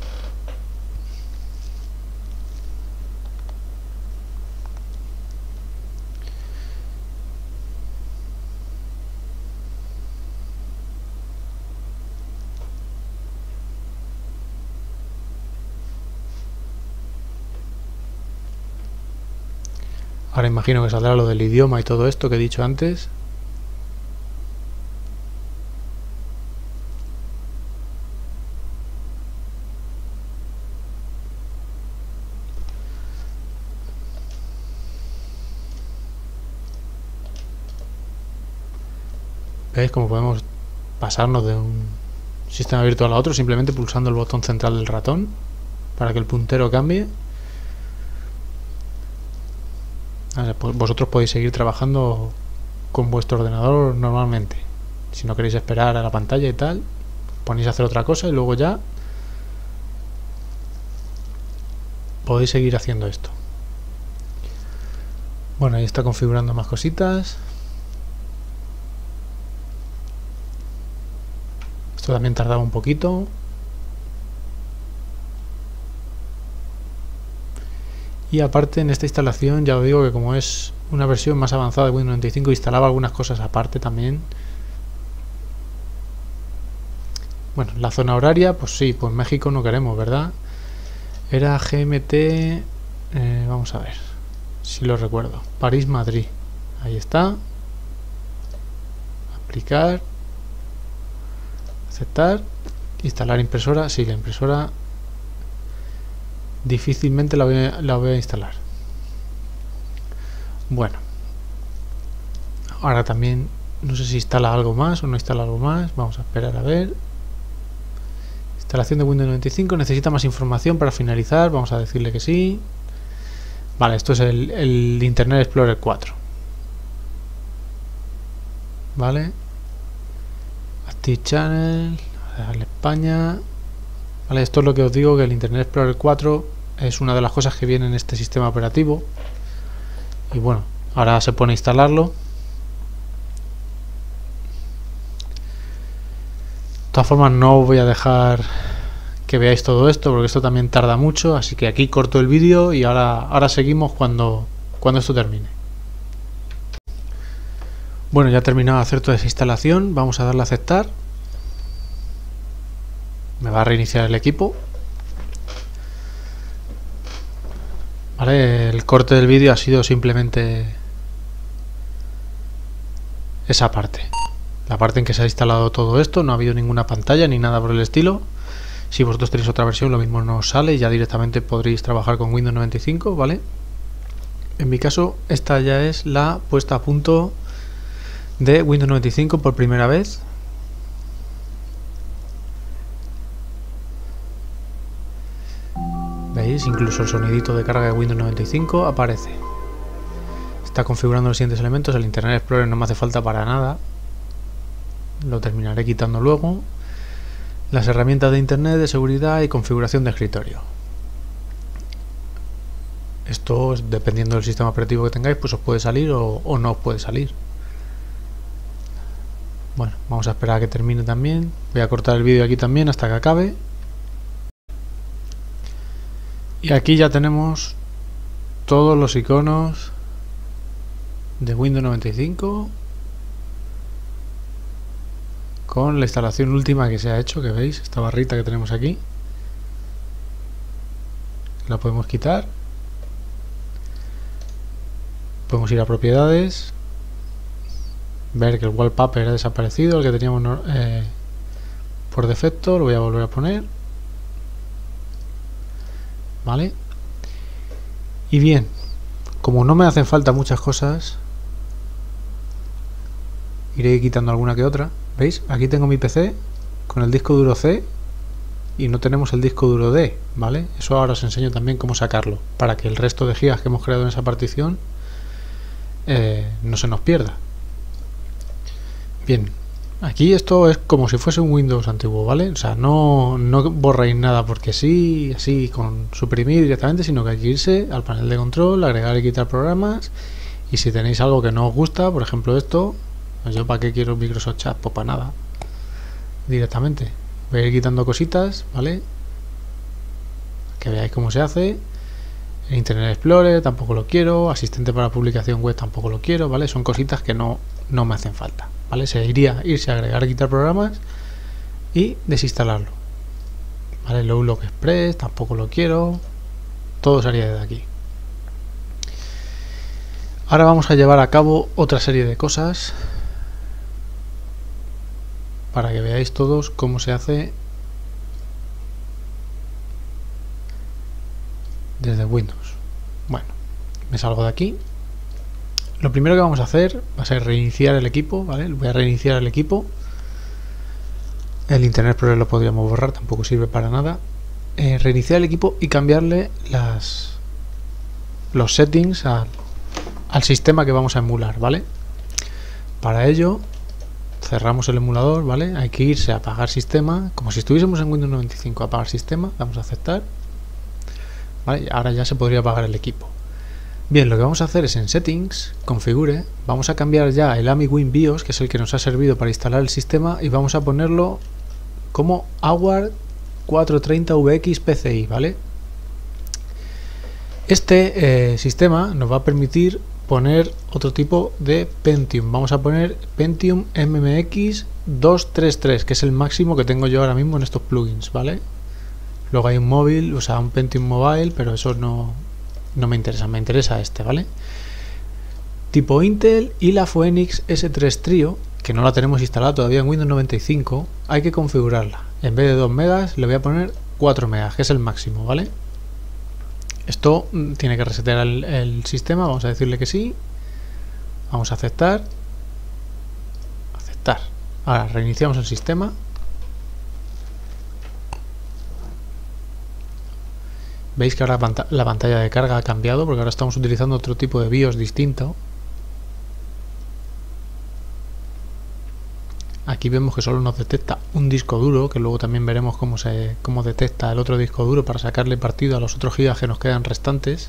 Ahora imagino que saldrá lo del idioma y todo esto que he dicho antes. ¿Veis cómo podemos pasarnos de un sistema virtual a otro simplemente pulsando el botón central del ratón para que el puntero cambie? Vosotros podéis seguir trabajando con vuestro ordenador normalmente. Si no queréis esperar a la pantalla y tal, ponéis a hacer otra cosa y luego ya podéis seguir haciendo esto. Bueno, ahí está configurando más cositas. Esto también tardaba un poquito. Y aparte en esta instalación ya os digo que como es una versión más avanzada de Windows noventa y cinco, instalaba algunas cosas aparte también. Bueno, la zona horaria, pues sí, pues México no queremos, ¿verdad? Era G M T, eh, vamos a ver si lo recuerdo, París-Madrid, ahí está. Aplicar. Aceptar. Instalar impresora. Sí, la impresora difícilmente la voy a, la voy a instalar. Bueno, ahora también no sé si instala algo más o no instala algo más. Vamos a esperar a ver. Instalación de Windows noventa y cinco. Necesita más información para finalizar. Vamos a decirle que sí. Vale, esto es el, el Internet Explorer cuatro. Vale. Active Channel. A darle España. Vale, esto es lo que os digo, que el Internet Explorer cuatro es una de las cosas que viene en este sistema operativo. Y bueno, ahora se pone a instalarlo. De todas formas, no voy a dejar que veáis todo esto porque esto también tarda mucho, así que aquí corto el vídeo y ahora, ahora seguimos cuando, cuando esto termine. Bueno, ya he terminado de hacer toda esa instalación. Vamos a darle a aceptar. Me va a reiniciar el equipo. Vale, el corte del vídeo ha sido simplemente esa parte. La parte en que se ha instalado todo esto. No ha habido ninguna pantalla ni nada por el estilo. Si vosotros tenéis otra versión, lo mismo no os sale y ya directamente podréis trabajar con Windows noventa y cinco, ¿vale? En mi caso, esta ya es la puesta a punto de Windows noventa y cinco por primera vez. ¿Veis? Incluso el sonidito de carga de Windows noventa y cinco aparece. Está configurando los siguientes elementos. El Internet Explorer no me hace falta para nada. Lo terminaré quitando luego. Las herramientas de Internet, de seguridad y configuración de escritorio. Esto, dependiendo del sistema operativo que tengáis, pues os puede salir o, o no os puede salir. Bueno, vamos a esperar a que termine también. Voy a cortar el vídeo aquí también hasta que acabe. Y aquí ya tenemos todos los iconos de Windows noventa y cinco con la instalación última que se ha hecho, que veis, esta barrita que tenemos aquí. La podemos quitar. Podemos ir a propiedades, ver que el wallpaper ha desaparecido, el que teníamos eh, por defecto. Lo voy a volver a poner. Vale. Y bien, como no me hacen falta muchas cosas, iré quitando alguna que otra. ¿Veis? Aquí tengo mi P C con el disco duro C y no tenemos el disco duro D, ¿vale? Eso ahora os enseño también cómo sacarlo, para que el resto de gigas que hemos creado en esa partición eh, no se nos pierda. Bien, aquí esto es como si fuese un Windows antiguo, ¿vale? O sea, no, no borráis nada porque sí, así con suprimir directamente, sino que hay que irse al panel de control, agregar y quitar programas. Y si tenéis algo que no os gusta, por ejemplo esto, pues yo para qué quiero Microsoft Chat, pues para nada, directamente. Voy a ir quitando cositas, ¿vale? Que veáis cómo se hace. El Internet Explorer tampoco lo quiero, asistente para publicación web tampoco lo quiero, ¿vale? Son cositas que no, no me hacen falta, ¿vale? Se iría irse a agregar y quitar programas y desinstalarlo, ¿vale? El Outlook Express tampoco lo quiero, todo sería desde aquí. Ahora vamos a llevar a cabo otra serie de cosas para que veáis todos cómo se hace desde Windows. Bueno, me salgo de aquí. Lo primero que vamos a hacer va a ser reiniciar el equipo, ¿vale? Voy a reiniciar el equipo. El Internet Explorer lo podríamos borrar, tampoco sirve para nada. Eh, reiniciar el equipo y cambiarle las los settings a, al sistema que vamos a emular, ¿vale? Para ello cerramos el emulador, ¿vale? Hay que irse a apagar sistema, como si estuviésemos en Windows noventa y cinco. Apagar sistema, vamos a aceptar, ¿vale? Ahora ya se podría apagar el equipo. Bien, lo que vamos a hacer es en settings, configure, vamos a cambiar ya el A M I Win BIOS, que es el que nos ha servido para instalar el sistema, y vamos a ponerlo como AWARD cuatrocientos treinta V X P C I, ¿vale? Este eh, sistema nos va a permitir poner otro tipo de Pentium. Vamos a poner Pentium M M X doscientos treinta y tres, que es el máximo que tengo yo ahora mismo en estos plugins, ¿vale? Luego hay un móvil, o sea, un Pentium Mobile, pero eso no, no me interesa, me interesa este, ¿vale? Tipo Intel y la Phoenix S tres Trio, que no la tenemos instalada todavía en Windows noventa y cinco, hay que configurarla. En vez de dos megas le voy a poner cuatro megas, que es el máximo, ¿vale? Esto tiene que resetear el, el sistema. Vamos a decirle que sí. Vamos a aceptar. Aceptar. Ahora reiniciamos el sistema. Veis que ahora la pantalla de carga ha cambiado porque ahora estamos utilizando otro tipo de BIOS distinto. Aquí vemos que solo nos detecta un disco duro, que luego también veremos cómo se cómo detecta el otro disco duro para sacarle partido a los otros gigas que nos quedan restantes.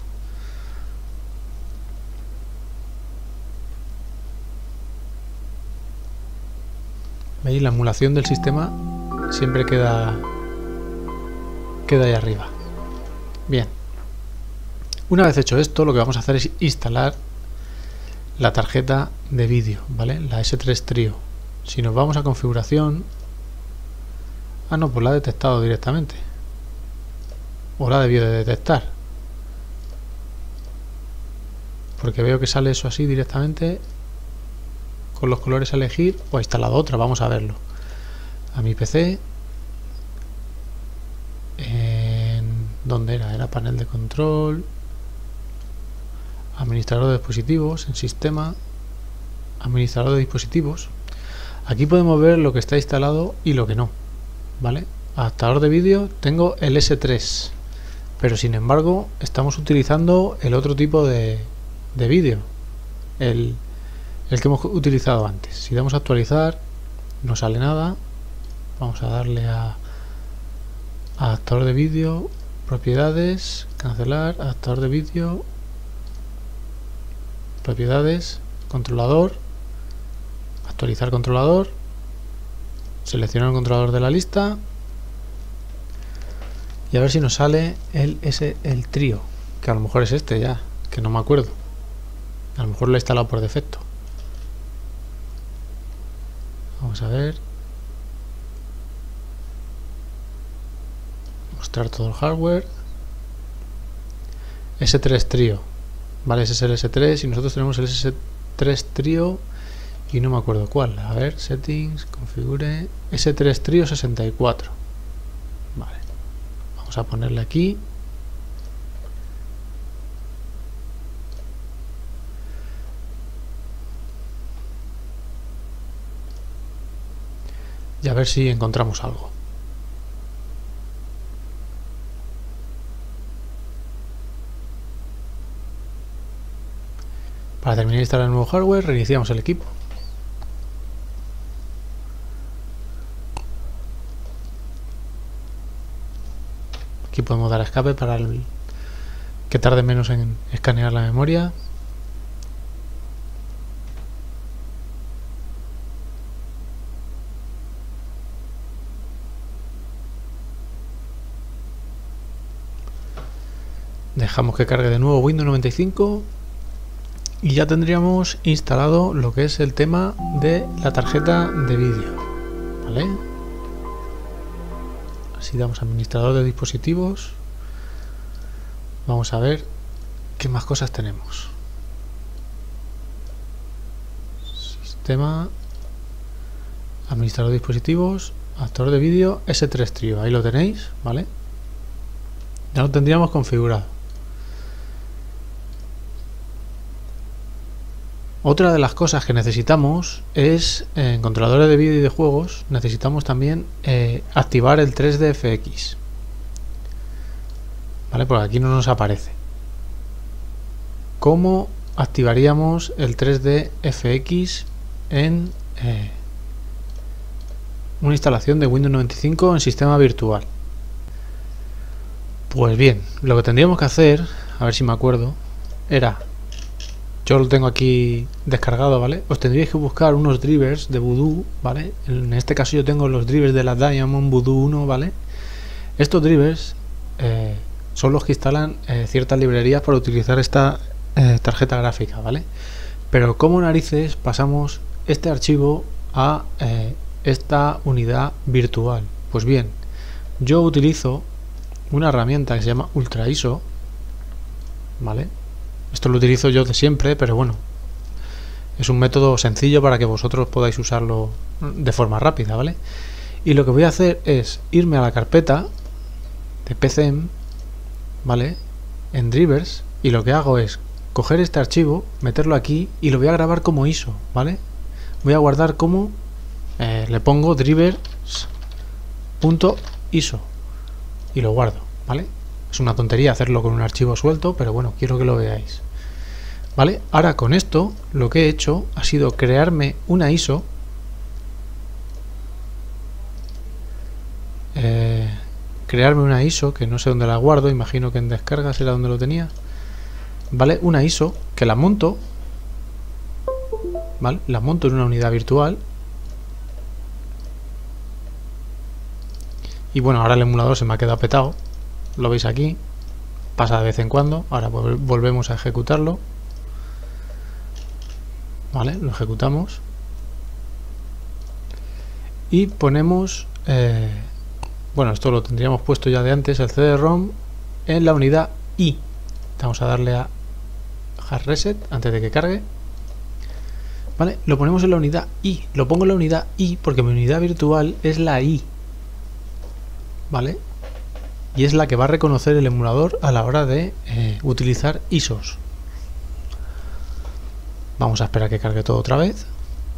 ¿Veis? La emulación del sistema siempre queda queda ahí arriba. Bien. Una vez hecho esto, lo que vamos a hacer es instalar la tarjeta de vídeo, ¿vale? La ese tres Trio. Si nos vamos a configuración... Ah, no, pues la ha detectado directamente. O la debió de detectar. Porque veo que sale eso así directamente. Con los colores a elegir. O ha instalado otra, vamos a verlo. A mi P C. En... ¿Dónde era? Era panel de control. Administrador de dispositivos. En sistema. Administrador de dispositivos. Aquí podemos ver lo que está instalado y lo que no, ¿vale? Adaptador de vídeo, tengo el ese tres, pero sin embargo estamos utilizando el otro tipo de, de vídeo, el, el que hemos utilizado antes. Si damos a actualizar, no sale nada. Vamos a darle a adaptador de vídeo, propiedades, cancelar, adaptador de vídeo, propiedades, controlador. Actualizar controlador, seleccionar el controlador de la lista y a ver si nos sale el, ese, el Trio, que a lo mejor es este ya, que no me acuerdo, a lo mejor lo he instalado por defecto. Vamos a ver, mostrar todo el hardware, ese tres Trio, vale, ese es el ese tres y nosotros tenemos el ese tres Trio y no me acuerdo cuál. A ver, settings, configure ese tres Trio sesenta y cuatro. Vale, vamos a ponerle aquí. Y a ver si encontramos algo. Para terminar de instalar el nuevo hardware, reiniciamos el equipo. Aquí podemos dar a escape para el, que tarde menos en escanear la memoria. Dejamos que cargue de nuevo Windows noventa y cinco y ya tendríamos instalado lo que es el tema de la tarjeta de vídeo, ¿vale? Así damos a administrador de dispositivos. Vamos a ver qué más cosas tenemos. Sistema, administrador de dispositivos, actor de vídeo, ese tres Trio, ahí lo tenéis, ¿vale? Ya lo tendríamos configurado. Otra de las cosas que necesitamos es, en controladores de vídeo y de juegos, necesitamos también eh, activar el tres D F X. ¿Vale? Porque aquí no nos aparece. ¿Cómo activaríamos el tres D F X en eh, una instalación de Windows noventa y cinco en sistema virtual? Pues bien, lo que tendríamos que hacer, a ver si me acuerdo, era... Yo lo tengo aquí descargado, ¿vale? Os tendríais que buscar unos drivers de Voodoo, ¿vale? En este caso yo tengo los drivers de la Diamond Voodoo uno, ¿vale? Estos drivers eh, son los que instalan eh, ciertas librerías para utilizar esta eh, tarjeta gráfica, ¿vale? Pero ¿cómo narices pasamos este archivo a eh, esta unidad virtual? Pues bien, yo utilizo una herramienta que se llama Ultra I S O, ¿vale? Esto lo utilizo yo de siempre, pero bueno, Es un método sencillo para que vosotros podáis usarlo de forma rápida, ¿vale? Y lo que voy a hacer es irme a la carpeta de P C M, ¿vale? En drivers, y lo que hago es coger este archivo, meterlo aquí y lo voy a grabar como I S O, ¿vale? Voy a guardar como eh, le pongo drivers.iso y lo guardo, ¿vale? Es una tontería hacerlo con un archivo suelto, pero bueno, quiero que lo veáis, ¿vale? Ahora con esto lo que he hecho ha sido crearme una I S O, eh, crearme una I S O que no sé dónde la guardo, imagino que en descargas era donde lo tenía, ¿vale? Una I S O que la monto, ¿vale? La monto en una unidad virtual. Y bueno, ahora el emulador se me ha quedado petado, lo veis aquí, pasa de vez en cuando. Ahora volvemos a ejecutarlo, ¿vale? Lo ejecutamos y ponemos, eh, bueno, esto lo tendríamos puesto ya de antes, el C D ROM en la unidad I. Vamos a darle a hard reset antes de que cargue, ¿vale? Lo ponemos en la unidad I, lo pongo en la unidad I porque mi unidad virtual es la I, ¿vale? Y es la que va a reconocer el emulador a la hora de eh, utilizar I S Os. Vamos a esperar que cargue todo otra vez.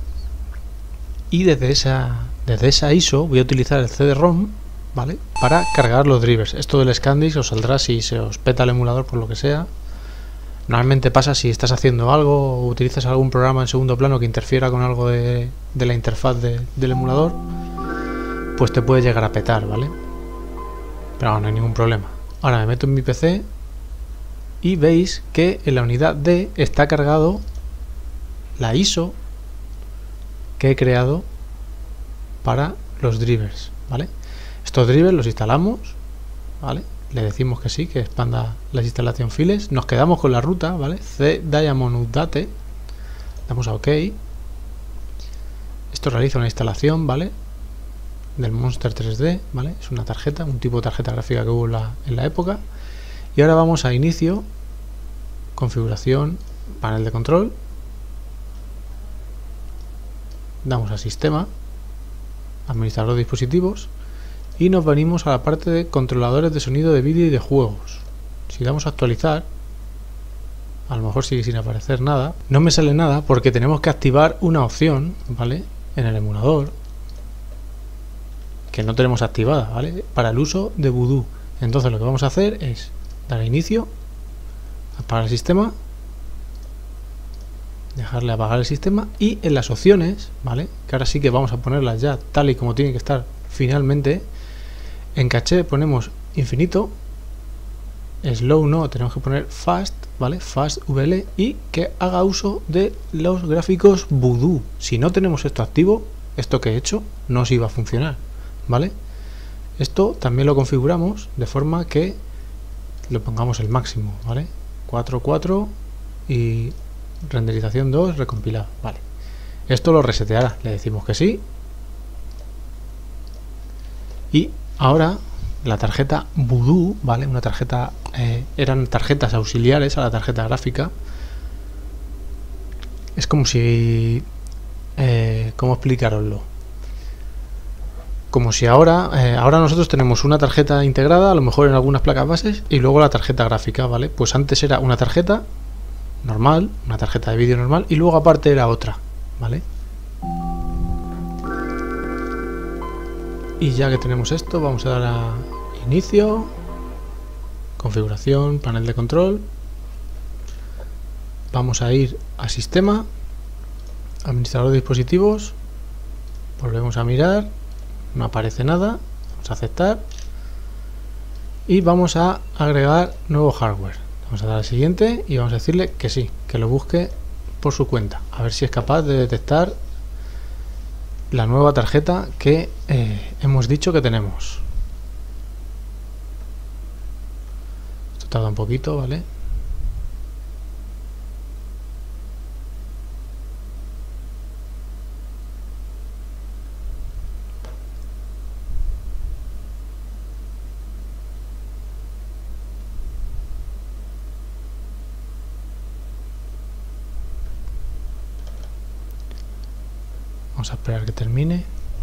Y desde esa, desde esa I S O voy a utilizar el C D ROM, ¿vale? Para cargar los drivers. Esto del ScanDisk os saldrá si se os peta el emulador por lo que sea. Normalmente pasa si estás haciendo algo o utilizas algún programa en segundo plano que interfiera con algo de, de la interfaz de, del emulador, pues te puede llegar a petar, ¿vale? Pero no hay ningún problema. Ahora me meto en mi P C y veis que en la unidad D está cargado la I S O que he creado para los drivers, ¿vale? Estos drivers los instalamos, ¿vale? Le decimos que sí, que expanda la instalación files. Nos quedamos con la ruta, ¿vale? C diamond update. Damos a OK. Esto realiza una instalación, ¿vale? Del Monster tres D, ¿vale? Es una tarjeta, un tipo de tarjeta gráfica que hubo en la, en la época. Y ahora vamos a inicio, configuración, panel de control. Damos a sistema, administrador de dispositivos. Y nos venimos a la parte de controladores de sonido de vídeo y de juegos. Si damos a actualizar, a lo mejor sigue sin aparecer nada. No me sale nada porque tenemos que activar una opción, ¿vale? En el emulador, que no tenemos activada, ¿vale? Para el uso de Voodoo. Entonces lo que vamos a hacer es dar a inicio, apagar el sistema, dejarle apagar el sistema y en las opciones, ¿vale? Que ahora sí que vamos a ponerlas ya tal y como tiene que estar finalmente. En caché ponemos infinito, slow no, tenemos que poner fast, ¿vale? Fast V L y que haga uso de los gráficos Voodoo. Si no tenemos esto activo, esto que he hecho no os iba a funcionar, ¿vale? Esto también lo configuramos de forma que le pongamos el máximo, ¿vale? cuatro, cuatro y renderización dos, recompilado, ¿vale? Esto lo reseteará, le decimos que sí. Y ahora la tarjeta Voodoo, ¿vale? Una tarjeta, eh, eran tarjetas auxiliares a la tarjeta gráfica. Es como si, eh, ¿cómo explicaroslo? Como si ahora, eh, ahora nosotros tenemos una tarjeta integrada, a lo mejor en algunas placas bases, y luego la tarjeta gráfica, ¿vale? Pues antes era una tarjeta normal, una tarjeta de vídeo normal, y luego aparte era otra, ¿vale? Y ya que tenemos esto, vamos a dar a inicio, configuración, panel de control. Vamos a ir a sistema, administrador de dispositivos, volvemos a mirar, no aparece nada, vamos a aceptar y vamos a agregar nuevo hardware. Vamos a dar al siguiente y vamos a decirle que sí, que lo busque por su cuenta, a ver si es capaz de detectar la nueva tarjeta que eh, hemos dicho que tenemos. Esto tarda un poquito, ¿vale? Vamos a esperar que termine.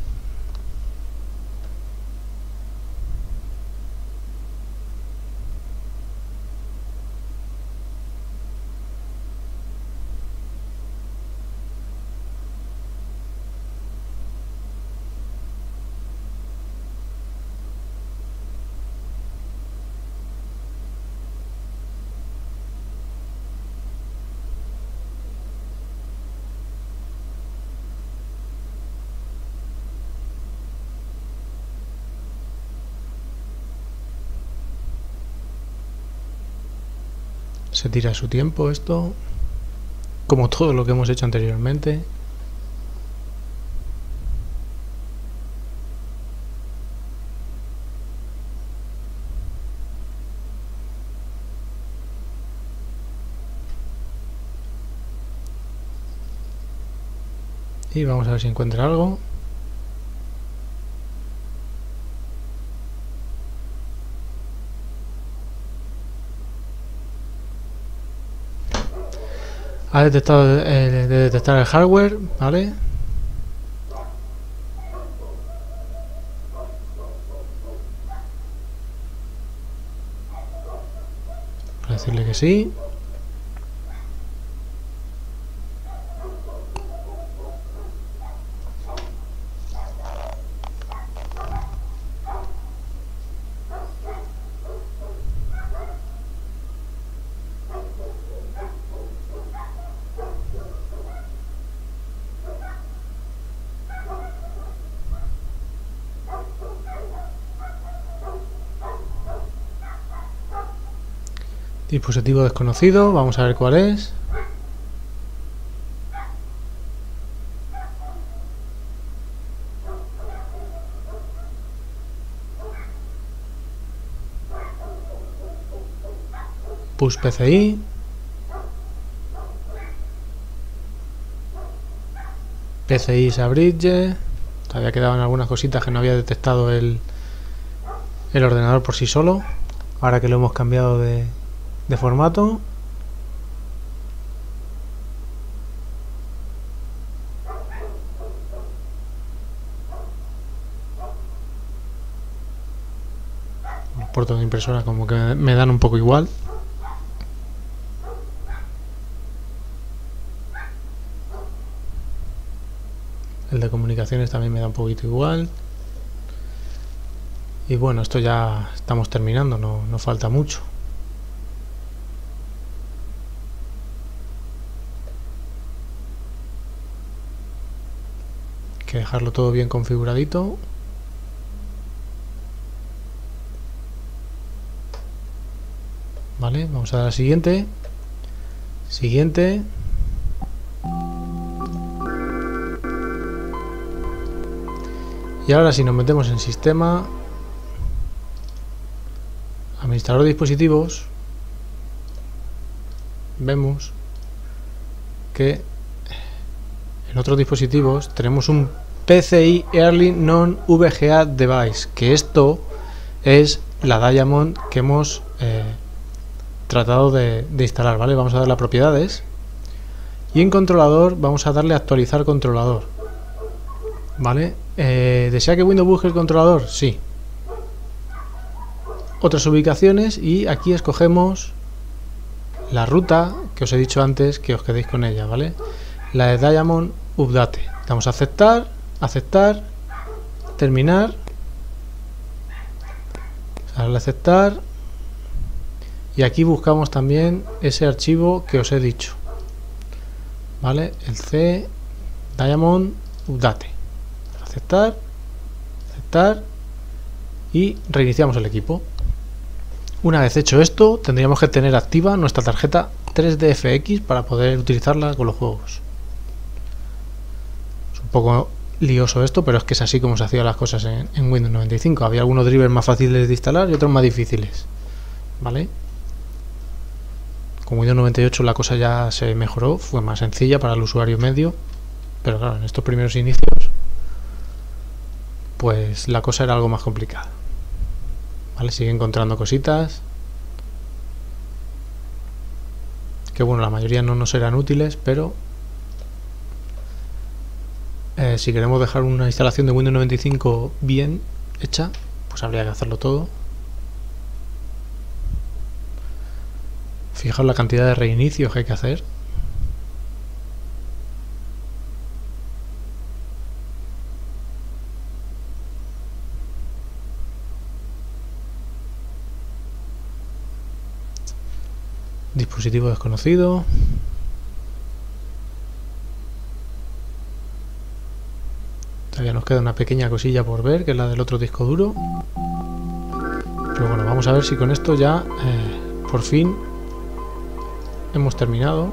Se tira su tiempo esto, como todo lo que hemos hecho anteriormente. Y vamos a ver si encuentra algo. Ha detectado eh, de detectar el hardware, ¿vale? Para decirle que sí. Dispositivo desconocido, vamos a ver cuál es. Push P C I. P C I Sabridge. Todavía quedaban algunas cositas que no había detectado el, el ordenador por sí solo. Ahora que lo hemos cambiado de, de formato. Los puertos de impresora como que me dan un poco igual. El de comunicaciones también me da un poquito igual. Y bueno, esto ya estamos terminando, no, no falta mucho. Hay que dejarlo todo bien configuradito. Vale, vamos a dar al siguiente. Siguiente. Y ahora si nos metemos en sistema, administrador de dispositivos, vemos que en otros dispositivos tenemos un P C I Early Non-V G A Device, que esto es la Diamond que hemos eh, tratado de, de instalar, ¿vale? Vamos a darle a propiedades y en controlador vamos a darle a actualizar controlador, ¿vale? Eh, ¿Desea que Windows busque el controlador? Sí. Otras ubicaciones y aquí escogemos la ruta que os he dicho antes que os quedéis con ella, ¿vale? La de Diamond Update. Damos a aceptar, aceptar, terminar, darle a aceptar y aquí buscamos también ese archivo que os he dicho, ¿vale? El C Diamond Update. Aceptar, aceptar y reiniciamos el equipo. Una vez hecho esto, tendríamos que tener activa nuestra tarjeta tres D F X para poder utilizarla con los juegos. Es un poco lioso esto, pero es que es así como se hacían las cosas en, en Windows noventa y cinco. Había algunos drivers más fáciles de instalar y otros más difíciles, ¿vale? Con Windows noventa y ocho la cosa ya se mejoró, fue más sencilla para el usuario medio, pero claro, en estos primeros inicios pues la cosa era algo más complicada. Vale, sigue encontrando cositas que bueno, la mayoría no nos serán útiles, pero eh, eh, si queremos dejar una instalación de Windows noventa y cinco bien hecha, pues habría que hacerlo todo. Fijaos la cantidad de reinicios que hay que hacer. Dispositivo desconocido. Todavía nos queda una pequeña cosilla por ver, que es la del otro disco duro. Pero bueno, vamos a ver si con esto ya eh, por fin hemos terminado.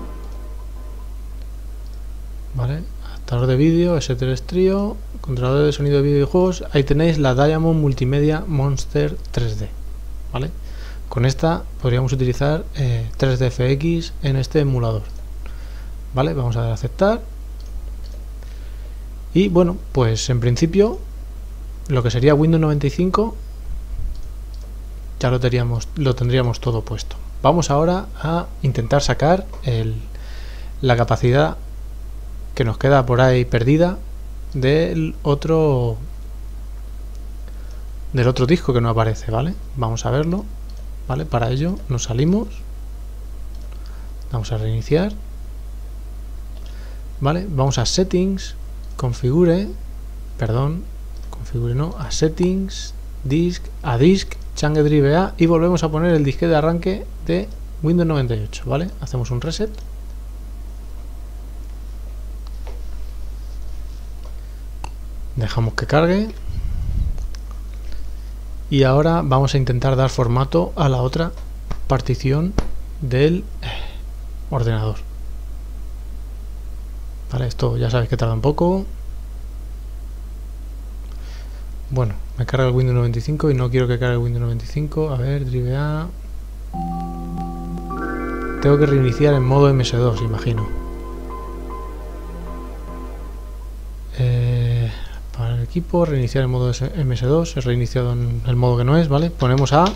Vale, adaptador de vídeo, ese tres Trio, controlador de sonido de videojuegos. Ahí tenéis la Diamond Multimedia Monster tres D. Vale, con esta podríamos utilizar eh, tres D F X en este emulador. Vale, vamos a dar a aceptar. Y bueno, pues en principio lo que sería Windows noventa y cinco ya lo tendríamos, lo tendríamos todo puesto. Vamos ahora a intentar sacar el, la capacidad que nos queda por ahí perdida del otro del otro disco que no aparece, ¿vale? Vamos a verlo, ¿vale? Para ello nos salimos, vamos a reiniciar, ¿vale? Vamos a Settings, configure, perdón, configure no, a Settings, Disk, a Disk, Change Drive A, y volvemos a poner el disque de arranque de Windows noventa y ocho, ¿vale? Hacemos un reset. Dejamos que cargue. Y ahora vamos a intentar dar formato a la otra partición del ordenador. Vale, esto ya sabéis que tarda un poco. Bueno, me carga el Windows noventa y cinco y no quiero que cargue el Windows noventa y cinco. A ver, Drive A. Tengo que reiniciar en modo M S dos, imagino. Eh, para el equipo, reiniciar en modo M S dos. He reiniciado en el modo que no es, ¿vale? Ponemos a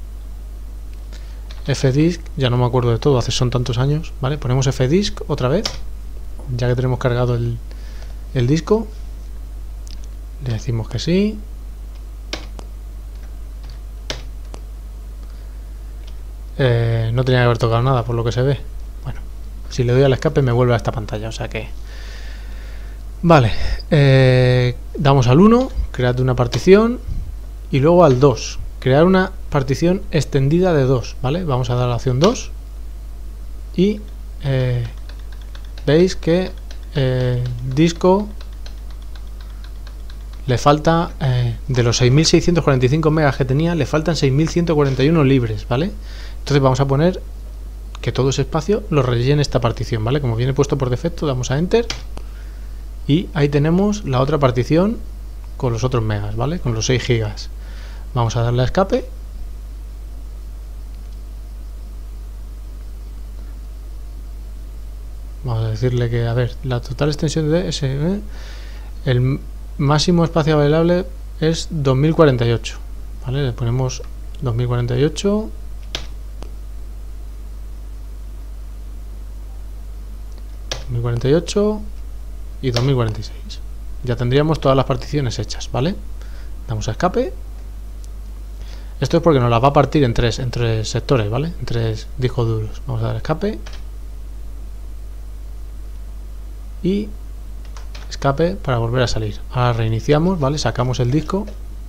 Fdisk, ya no me acuerdo de todo, hace son tantos años, ¿vale? Ponemos Fdisk otra vez, ya que tenemos cargado el, el disco. Le decimos que sí. Eh, no tenía que haber tocado nada por lo que se ve. Bueno, si le doy al escape me vuelve a esta pantalla, o sea que... Vale, eh, damos al uno, crear una partición, y luego al dos, crear una partición extendida de dos, ¿vale? Vamos a dar a la opción dos y eh, veis que eh, disco le falta, eh, de los seis mil seiscientos cuarenta y cinco megas que tenía, le faltan seis mil ciento cuarenta y uno libres, ¿vale? Entonces vamos a poner que todo ese espacio lo rellene esta partición, ¿vale? Como viene puesto por defecto, damos a Enter y ahí tenemos la otra partición con los otros megas, ¿vale? Con los seis gigas. Vamos a darle a escape. Vamos a decirle que, a ver, la total extensión de ese, ¿eh? El máximo espacio available es dos mil cuarenta y ocho, ¿vale? Le ponemos dos mil cuarenta y ocho. dos mil cuarenta y ocho y dos mil cuarenta y seis. Ya tendríamos todas las particiones hechas, ¿vale? Damos a escape. Esto es porque nos las va a partir en tres, en tres sectores, ¿vale? En tres discos duros. Vamos a dar escape. Y escape para volver a salir. Ahora reiniciamos, ¿vale? Sacamos el disco.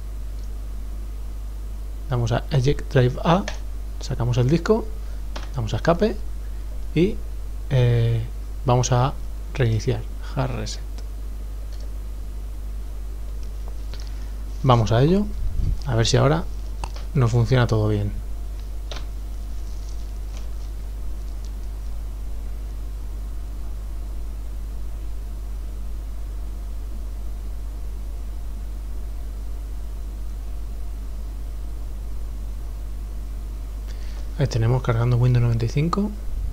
Damos a Eject Drive A. Sacamos el disco. Damos a escape. Y eh, vamos a reiniciar. Hard reset. Vamos a ello. A ver si ahora nos funciona todo bien. Ahí tenemos cargando Windows noventa y cinco.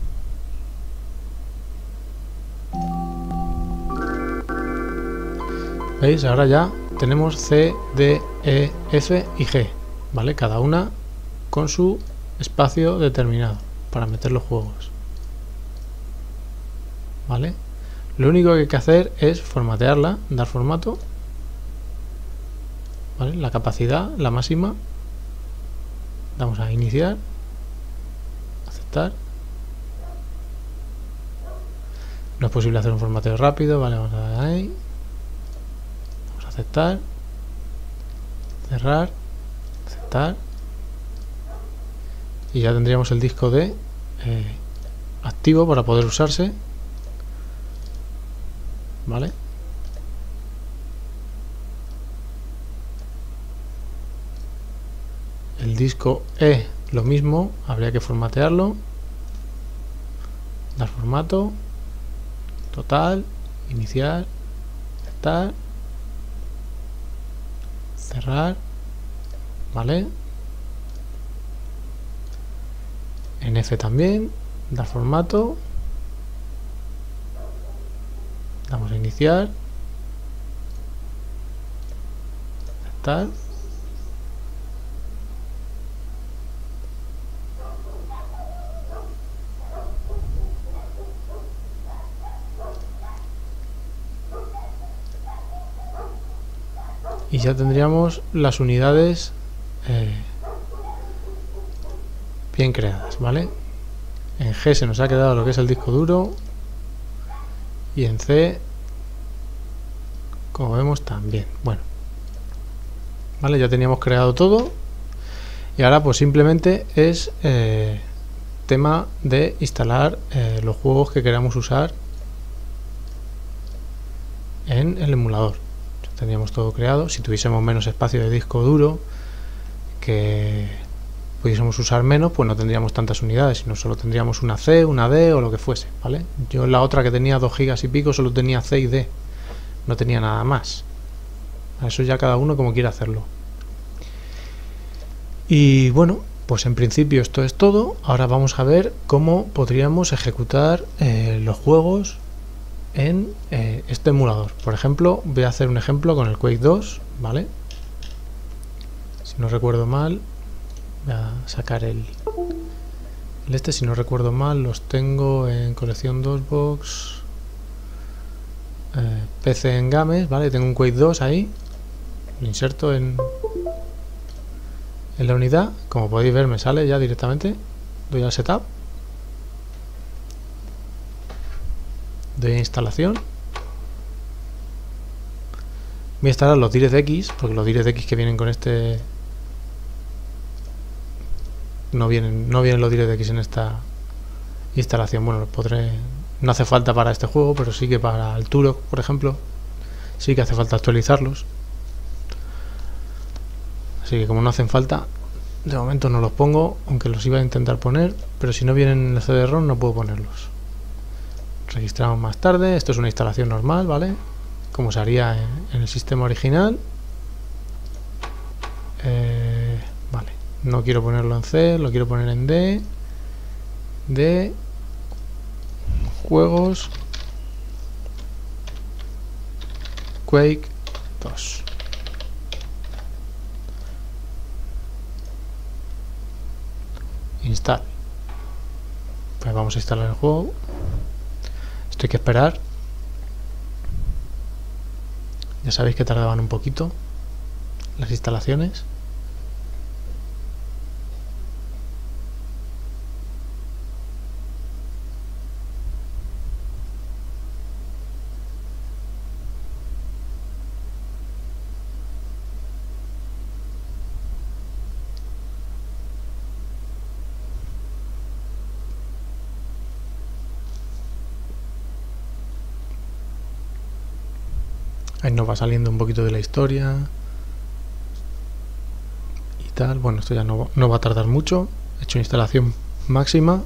¿Veis? Ahora ya tenemos C, D, E, F y G, ¿vale? Cada una con su espacio determinado para meter los juegos, ¿vale? Lo único que hay que hacer es formatearla, dar formato, ¿vale? La capacidad, la máxima. Damos a iniciar, aceptar. No es posible hacer un formateo rápido, vale, vamos a dar ahí. Vamos a aceptar, cerrar, aceptar. Y ya tendríamos el disco D eh, activo para poder usarse, ¿vale? El disco E lo mismo, habría que formatearlo, dar formato, total, iniciar, aceptar, cerrar, ¿vale? En F también, dar formato, damos a iniciar, aceptar. Y ya tendríamos las unidades eh, bien creadas, ¿vale? En G se nos ha quedado lo que es el disco duro y en C, como vemos, también. Bueno, vale, ya teníamos creado todo y ahora pues simplemente es eh, tema de instalar eh, los juegos que queramos usar en el emulador. Tendríamos todo creado. Si tuviésemos menos espacio de disco duro, que pudiésemos usar menos, pues no tendríamos tantas unidades, sino solo tendríamos una C, una D o lo que fuese, ¿vale? Yo en la otra, que tenía dos gigas y pico, solo tenía C y D, no tenía nada más. A eso ya cada uno como quiera hacerlo. Y bueno, pues en principio esto es todo. Ahora vamos a ver cómo podríamos ejecutar eh, los juegos en eh, este emulador. Por ejemplo, voy a hacer un ejemplo con el Quake dos, ¿vale? Si no recuerdo mal, voy a sacar el, el este, si no recuerdo mal, los tengo en colección dos box, eh, P C en Games, ¿vale? Tengo un Quake dos ahí, lo inserto en, en la unidad. Como podéis ver, me sale ya directamente. Doy al setup, doy a instalación. Voy a instalar los DirectX, porque los DirectX que vienen con este no vienen, no vienen los DirectX en esta instalación. Bueno, los podré, no hace falta para este juego, pero sí que para el Turok, por ejemplo, sí que hace falta actualizarlos. Así que como no hacen falta, de momento no los pongo, aunque los iba a intentar poner, pero si no vienen en el C D ROM no puedo ponerlos. Registramos más tarde. Esto es una instalación normal, ¿vale? Como se haría en, en el sistema original. Eh, vale, no quiero ponerlo en C, lo quiero poner en D. D. Juegos. Quake dos. Install. Pues vamos a instalar el juego. Esto hay que esperar. Ya sabéis que tardaban un poquito las instalaciones. Ahí nos va saliendo un poquito de la historia y tal. Bueno, esto ya no, no va a tardar mucho. He hecho instalación máxima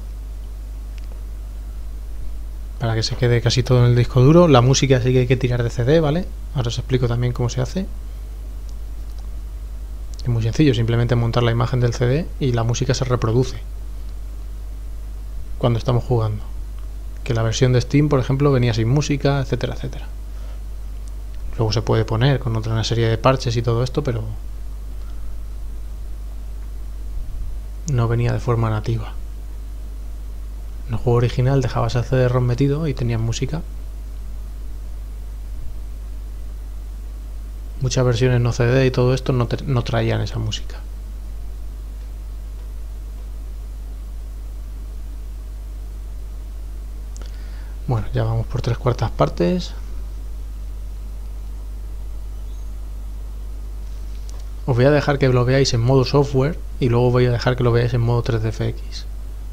para que se quede casi todo en el disco duro. La música sí que hay que tirar de C D, ¿vale? Ahora os explico también cómo se hace. Es muy sencillo, simplemente montar la imagen del C D y la música se reproduce cuando estamos jugando. Que la versión de Steam, por ejemplo, venía sin música, etcétera, etcétera. Luego se puede poner con otra una serie de parches y todo esto, pero no venía de forma nativa. En el juego original dejabas el C D ROM metido y tenías música. muchas versiones no C D y todo esto no, no traían esa música. Bueno, ya vamos por tres cuartas partes. Os voy a dejar que lo veáis en modo software y luego voy a dejar que lo veáis en modo tres D F X.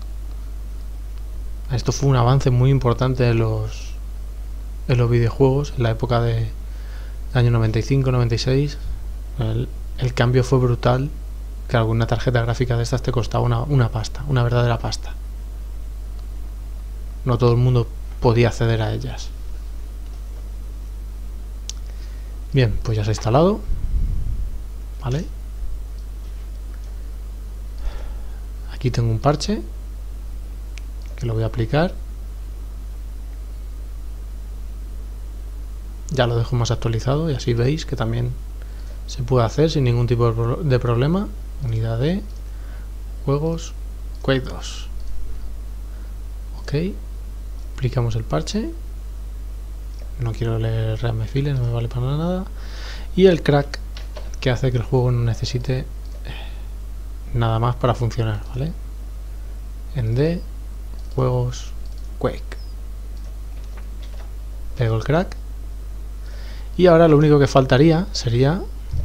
Esto fue un avance muy importante en los, en los videojuegos, en la época de año noventa y cinco noventa y seis. El, el cambio fue brutal, que alguna tarjeta gráfica de estas te costaba una, una pasta, una verdadera pasta. No todo el mundo podía acceder a ellas. Bien, pues ya se ha instalado. Vale. Aquí tengo un parche que lo voy a aplicar. Ya lo dejo más actualizado y así veis que también se puede hacer sin ningún tipo de, pro de problema. Unidad de juegos Quake dos. Ok. Aplicamos el parche. No quiero leer RAM file, no me vale para nada. Y el crack, que hace que el juego no necesite nada más para funcionar, ¿vale? En D, juegos Quake. Pego el crack. Y ahora lo único que faltaría sería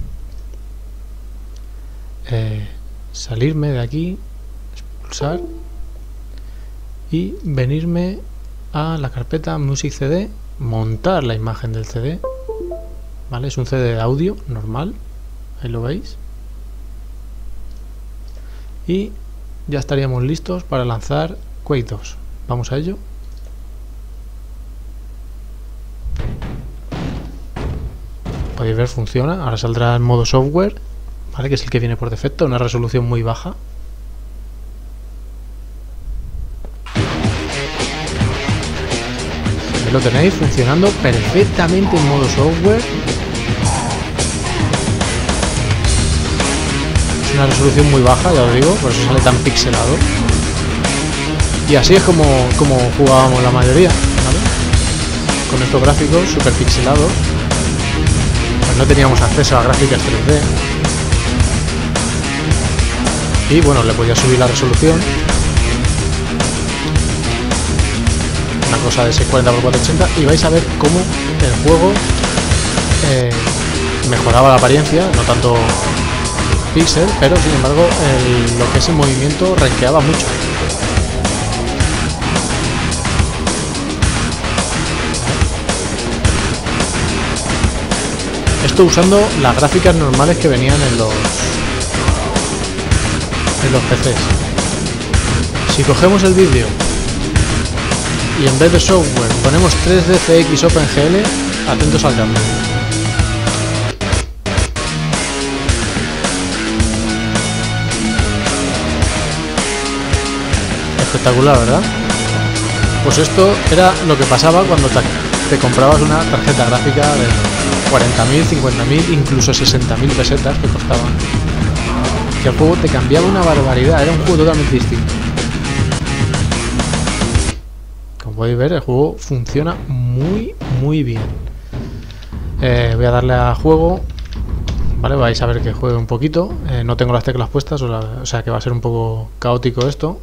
eh, salirme de aquí, expulsar y venirme a la carpeta Music C D, montar la imagen del C D, ¿vale? Es un C D de audio normal, ahí lo veis, y ya estaríamos listos para lanzar Quake dos. Vamos a ello. Podéis ver, funciona. Ahora saldrá en modo software, ¿vale? Que es el que viene por defecto, una resolución muy baja. Ahí lo tenéis funcionando perfectamente en modo software. Es una resolución muy baja, ya os digo, por eso sale tan pixelado. Y así es como, como jugábamos la mayoría, ¿vale? Con estos gráficos super pixelados. Pues no teníamos acceso a gráficas tres D. Y bueno, le podía subir la resolución. Una cosa de seiscientos cuarenta por cuatrocientos ochenta. Y vais a ver cómo el juego eh, mejoraba la apariencia, no tanto píxel, pero sin embargo el, lo que es el movimiento renqueaba mucho. Esto usando las gráficas normales que venían en los en los P Cs. Si cogemos el vídeo y en vez de software ponemos tres D F X OpenGL, atentos al cambio. Espectacular, ¿verdad? Pues esto era lo que pasaba cuando te, te comprabas una tarjeta gráfica de cuarenta mil, cincuenta mil, incluso sesenta mil pesetas que costaban. Que el juego te cambiaba una barbaridad, era un juego totalmente distinto. Como podéis ver, el juego funciona muy, muy bien. Eh, voy a darle a juego, ¿vale? Vais a ver que juegue un poquito. Eh, no tengo las teclas puestas, o, la, o sea que va a ser un poco caótico esto.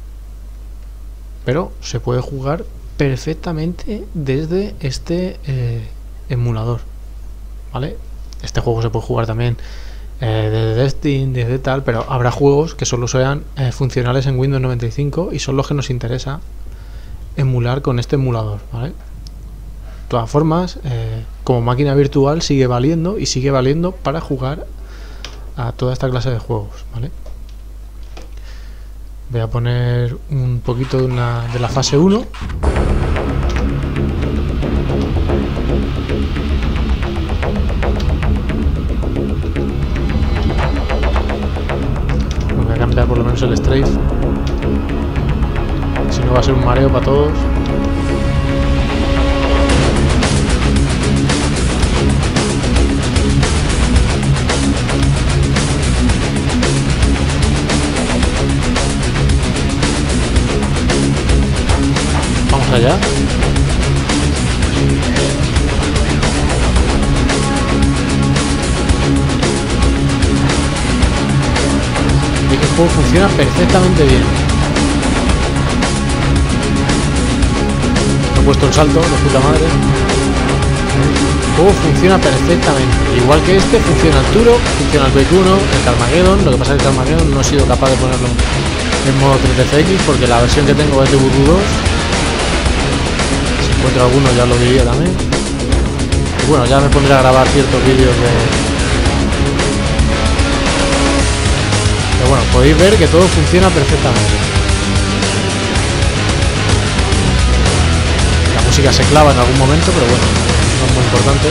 Pero se puede jugar perfectamente desde este eh, emulador, ¿vale? Este juego se puede jugar también eh, desde Destiny, desde tal, pero habrá juegos que solo sean eh, funcionales en Windows noventa y cinco y son los que nos interesa emular con este emulador, ¿vale? De todas formas, eh, como máquina virtual sigue valiendo y sigue valiendo para jugar a toda esta clase de juegos, ¿vale? Voy a poner un poquito de, una, de la fase uno. Voy a cambiar por lo menos el strafe. Si no va a ser un mareo para todos. Allá. juego funciona perfectamente bien. No he puesto el salto, de puta madre. El juego funciona perfectamente. Igual que este, funciona el Turok, funciona el Quake uno, el Carmageddon. Lo que pasa es que el Carmageddon no he sido capaz de ponerlo en modo tres D F X porque la versión que tengo es de Voodoo dos. Si encuentro alguno ya lo diría también. Y bueno, ya me pondré a grabar ciertos vídeos de... Pero bueno, podéis ver que todo funciona perfectamente. La música se clava en algún momento, pero bueno, no es muy importante.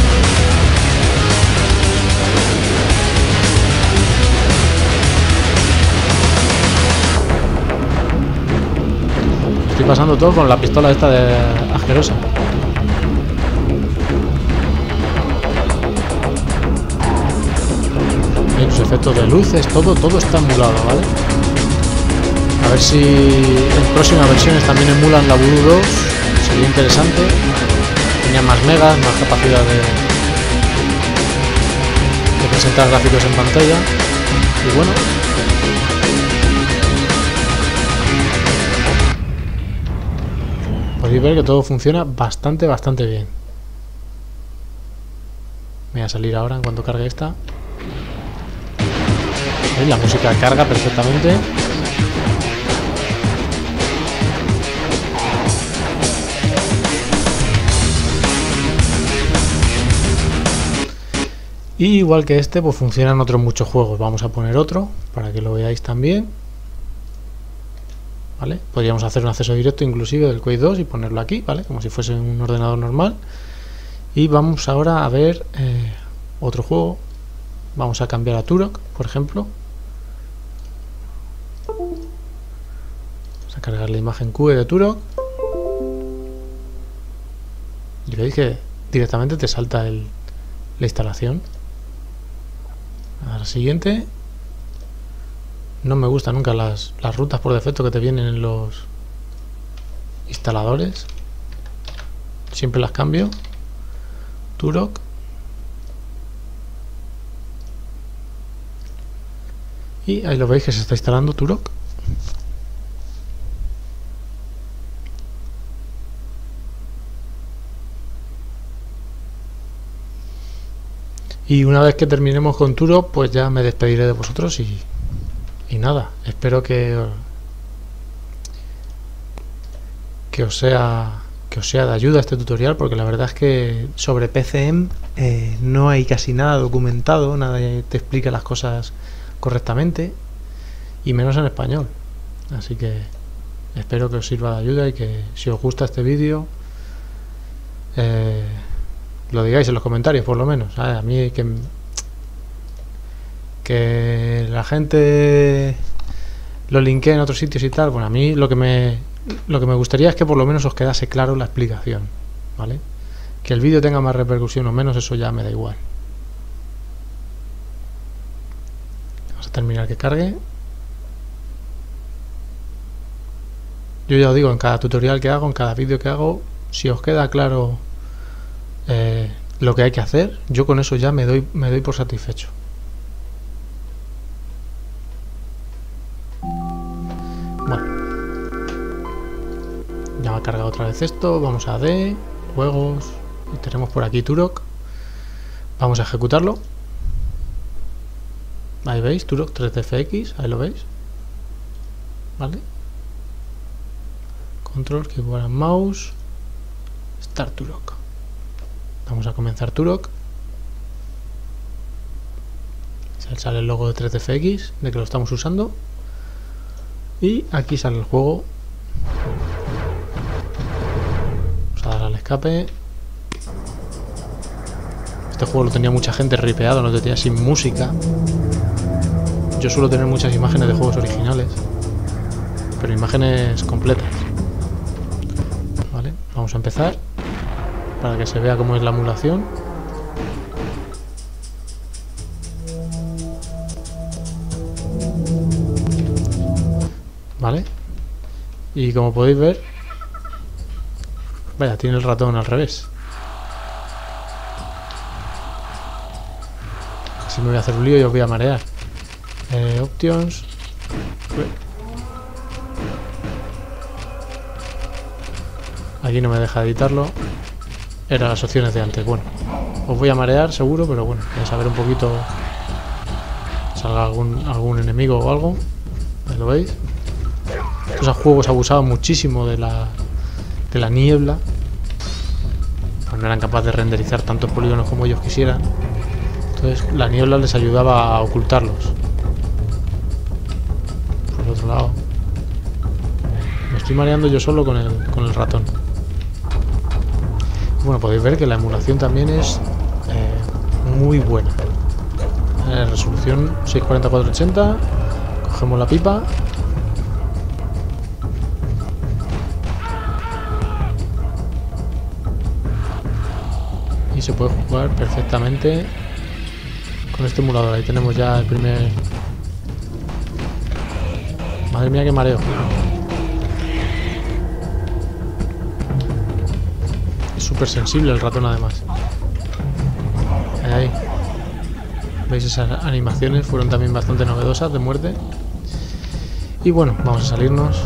Estoy pasando todo con la pistola esta de asquerosa. Los efectos de luces, todo, todo está emulado, ¿vale? A ver si en próximas versiones también emulan la Voodoo dos. Sería interesante. Tenía más megas, más capacidad de, de presentar gráficos en pantalla. Y bueno, podéis ver que todo funciona bastante, bastante bien. Voy a salir ahora en cuanto cargue esta. La música carga perfectamente. Y igual que este, pues funcionan otros muchos juegos. Vamos a poner otro para que lo veáis también. ¿Vale? Podríamos hacer un acceso directo inclusive del Quake dos y ponerlo aquí, ¿vale? Como si fuese un ordenador normal. Y vamos ahora a ver eh, otro juego. Vamos a cambiar a Turok, por ejemplo. Vamos a cargar la imagen Q E de Turok. Y veis que directamente te salta el, la instalación. A la siguiente. No me gustan nunca las, las rutas por defecto que te vienen en los instaladores. Siempre las cambio. Turok. Y ahí lo veis que se está instalando Turok. Y una vez que terminemos con Turok, pues ya me despediré de vosotros y, y nada, espero que, que os sea que os sea de ayuda este tutorial, porque la verdad es que sobre P C M eh, no hay casi nada documentado, nadie te explica las cosas correctamente y menos en español, así que espero que os sirva de ayuda y que si os gusta este vídeo eh, lo digáis en los comentarios por lo menos. A mí que que la gente lo linkee en otros sitios y tal, bueno, a mí lo que me lo que me gustaría es que por lo menos os quedase claro la explicación, ¿vale? Que el vídeo tenga más repercusión o menos, eso ya me da igual. Vamos a terminar que cargue. Yo ya os digo, en cada tutorial que hago, en cada vídeo que hago, si os queda claro eh, lo que hay que hacer, yo con eso ya me doy, me doy por satisfecho. Bueno, ya me ha cargado otra vez esto. Vamos a D, juegos, y tenemos por aquí Turok. Vamos a ejecutarlo. Ahí veis, Turok tres D F X, ahí lo veis. Vale. Control, keyboard and mouse. Start Turok. Vamos a comenzar Turok. Sale el logo de tres D F X, de que lo estamos usando. Y aquí sale el juego. Vamos a dar al escape. Este juego lo tenía mucha gente ripeado, no lo tenía sin música. Yo suelo tener muchas imágenes de juegos originales, pero imágenes completas. Vale, vamos a empezar para que se vea cómo es la emulación. Vale, y como podéis ver, vaya, tiene el ratón al revés. Si me voy a hacer un lío y os voy a marear. eh, Options, Aquí no me deja editarlo. Eran las opciones de antes. Bueno, os voy a marear seguro, pero bueno, voy a saber un poquito. Salga algún, algún enemigo o algo. Ahí lo veis. Estos juegos abusaban muchísimo de la, de la niebla. Pues no eran capaces de renderizar tantos polígonos como ellos quisieran. Entonces la niebla les ayudaba a ocultarlos. Por el otro lado. Me estoy mareando yo solo con el, con el ratón. Bueno, podéis ver que la emulación también es eh, muy buena. Eh, resolución seiscientos cuarenta por cuatrocientos ochenta. Cogemos la pipa. Y se puede jugar perfectamente con este emulador. Ahí tenemos ya el primer... Madre mía, qué mareo. Es súper sensible el ratón además. Ahí, ahí. ¿Veis? Esas animaciones fueron también bastante novedosas de muerte. Y bueno, vamos a salirnos.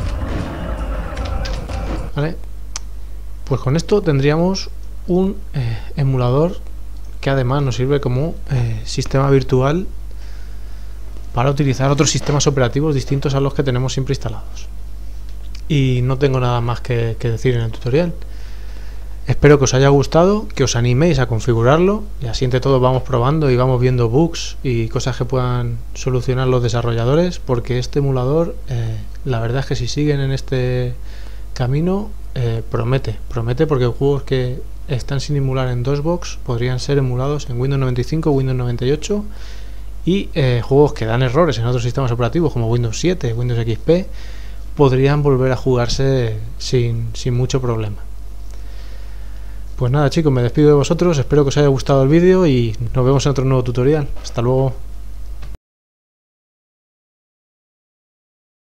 Vale. Pues con esto tendríamos un eh, emulador que además nos sirve como eh, sistema virtual para utilizar otros sistemas operativos distintos a los que tenemos siempre instalados. Y no tengo nada más que, que decir en el tutorial. Espero que os haya gustado, que os animéis a configurarlo y así entre todos vamos probando y vamos viendo bugs y cosas que puedan solucionar los desarrolladores, porque este emulador, eh, la verdad es que si siguen en este camino, eh, promete, promete porque juegos que están sin emular en DOSBox podrían ser emulados en Windows noventa y cinco, Windows noventa y ocho y eh, juegos que dan errores en otros sistemas operativos como Windows siete, Windows X P podrían volver a jugarse sin, sin mucho problema. Pues nada chicos, me despido de vosotros, espero que os haya gustado el vídeo y nos vemos en otro nuevo tutorial. Hasta luego.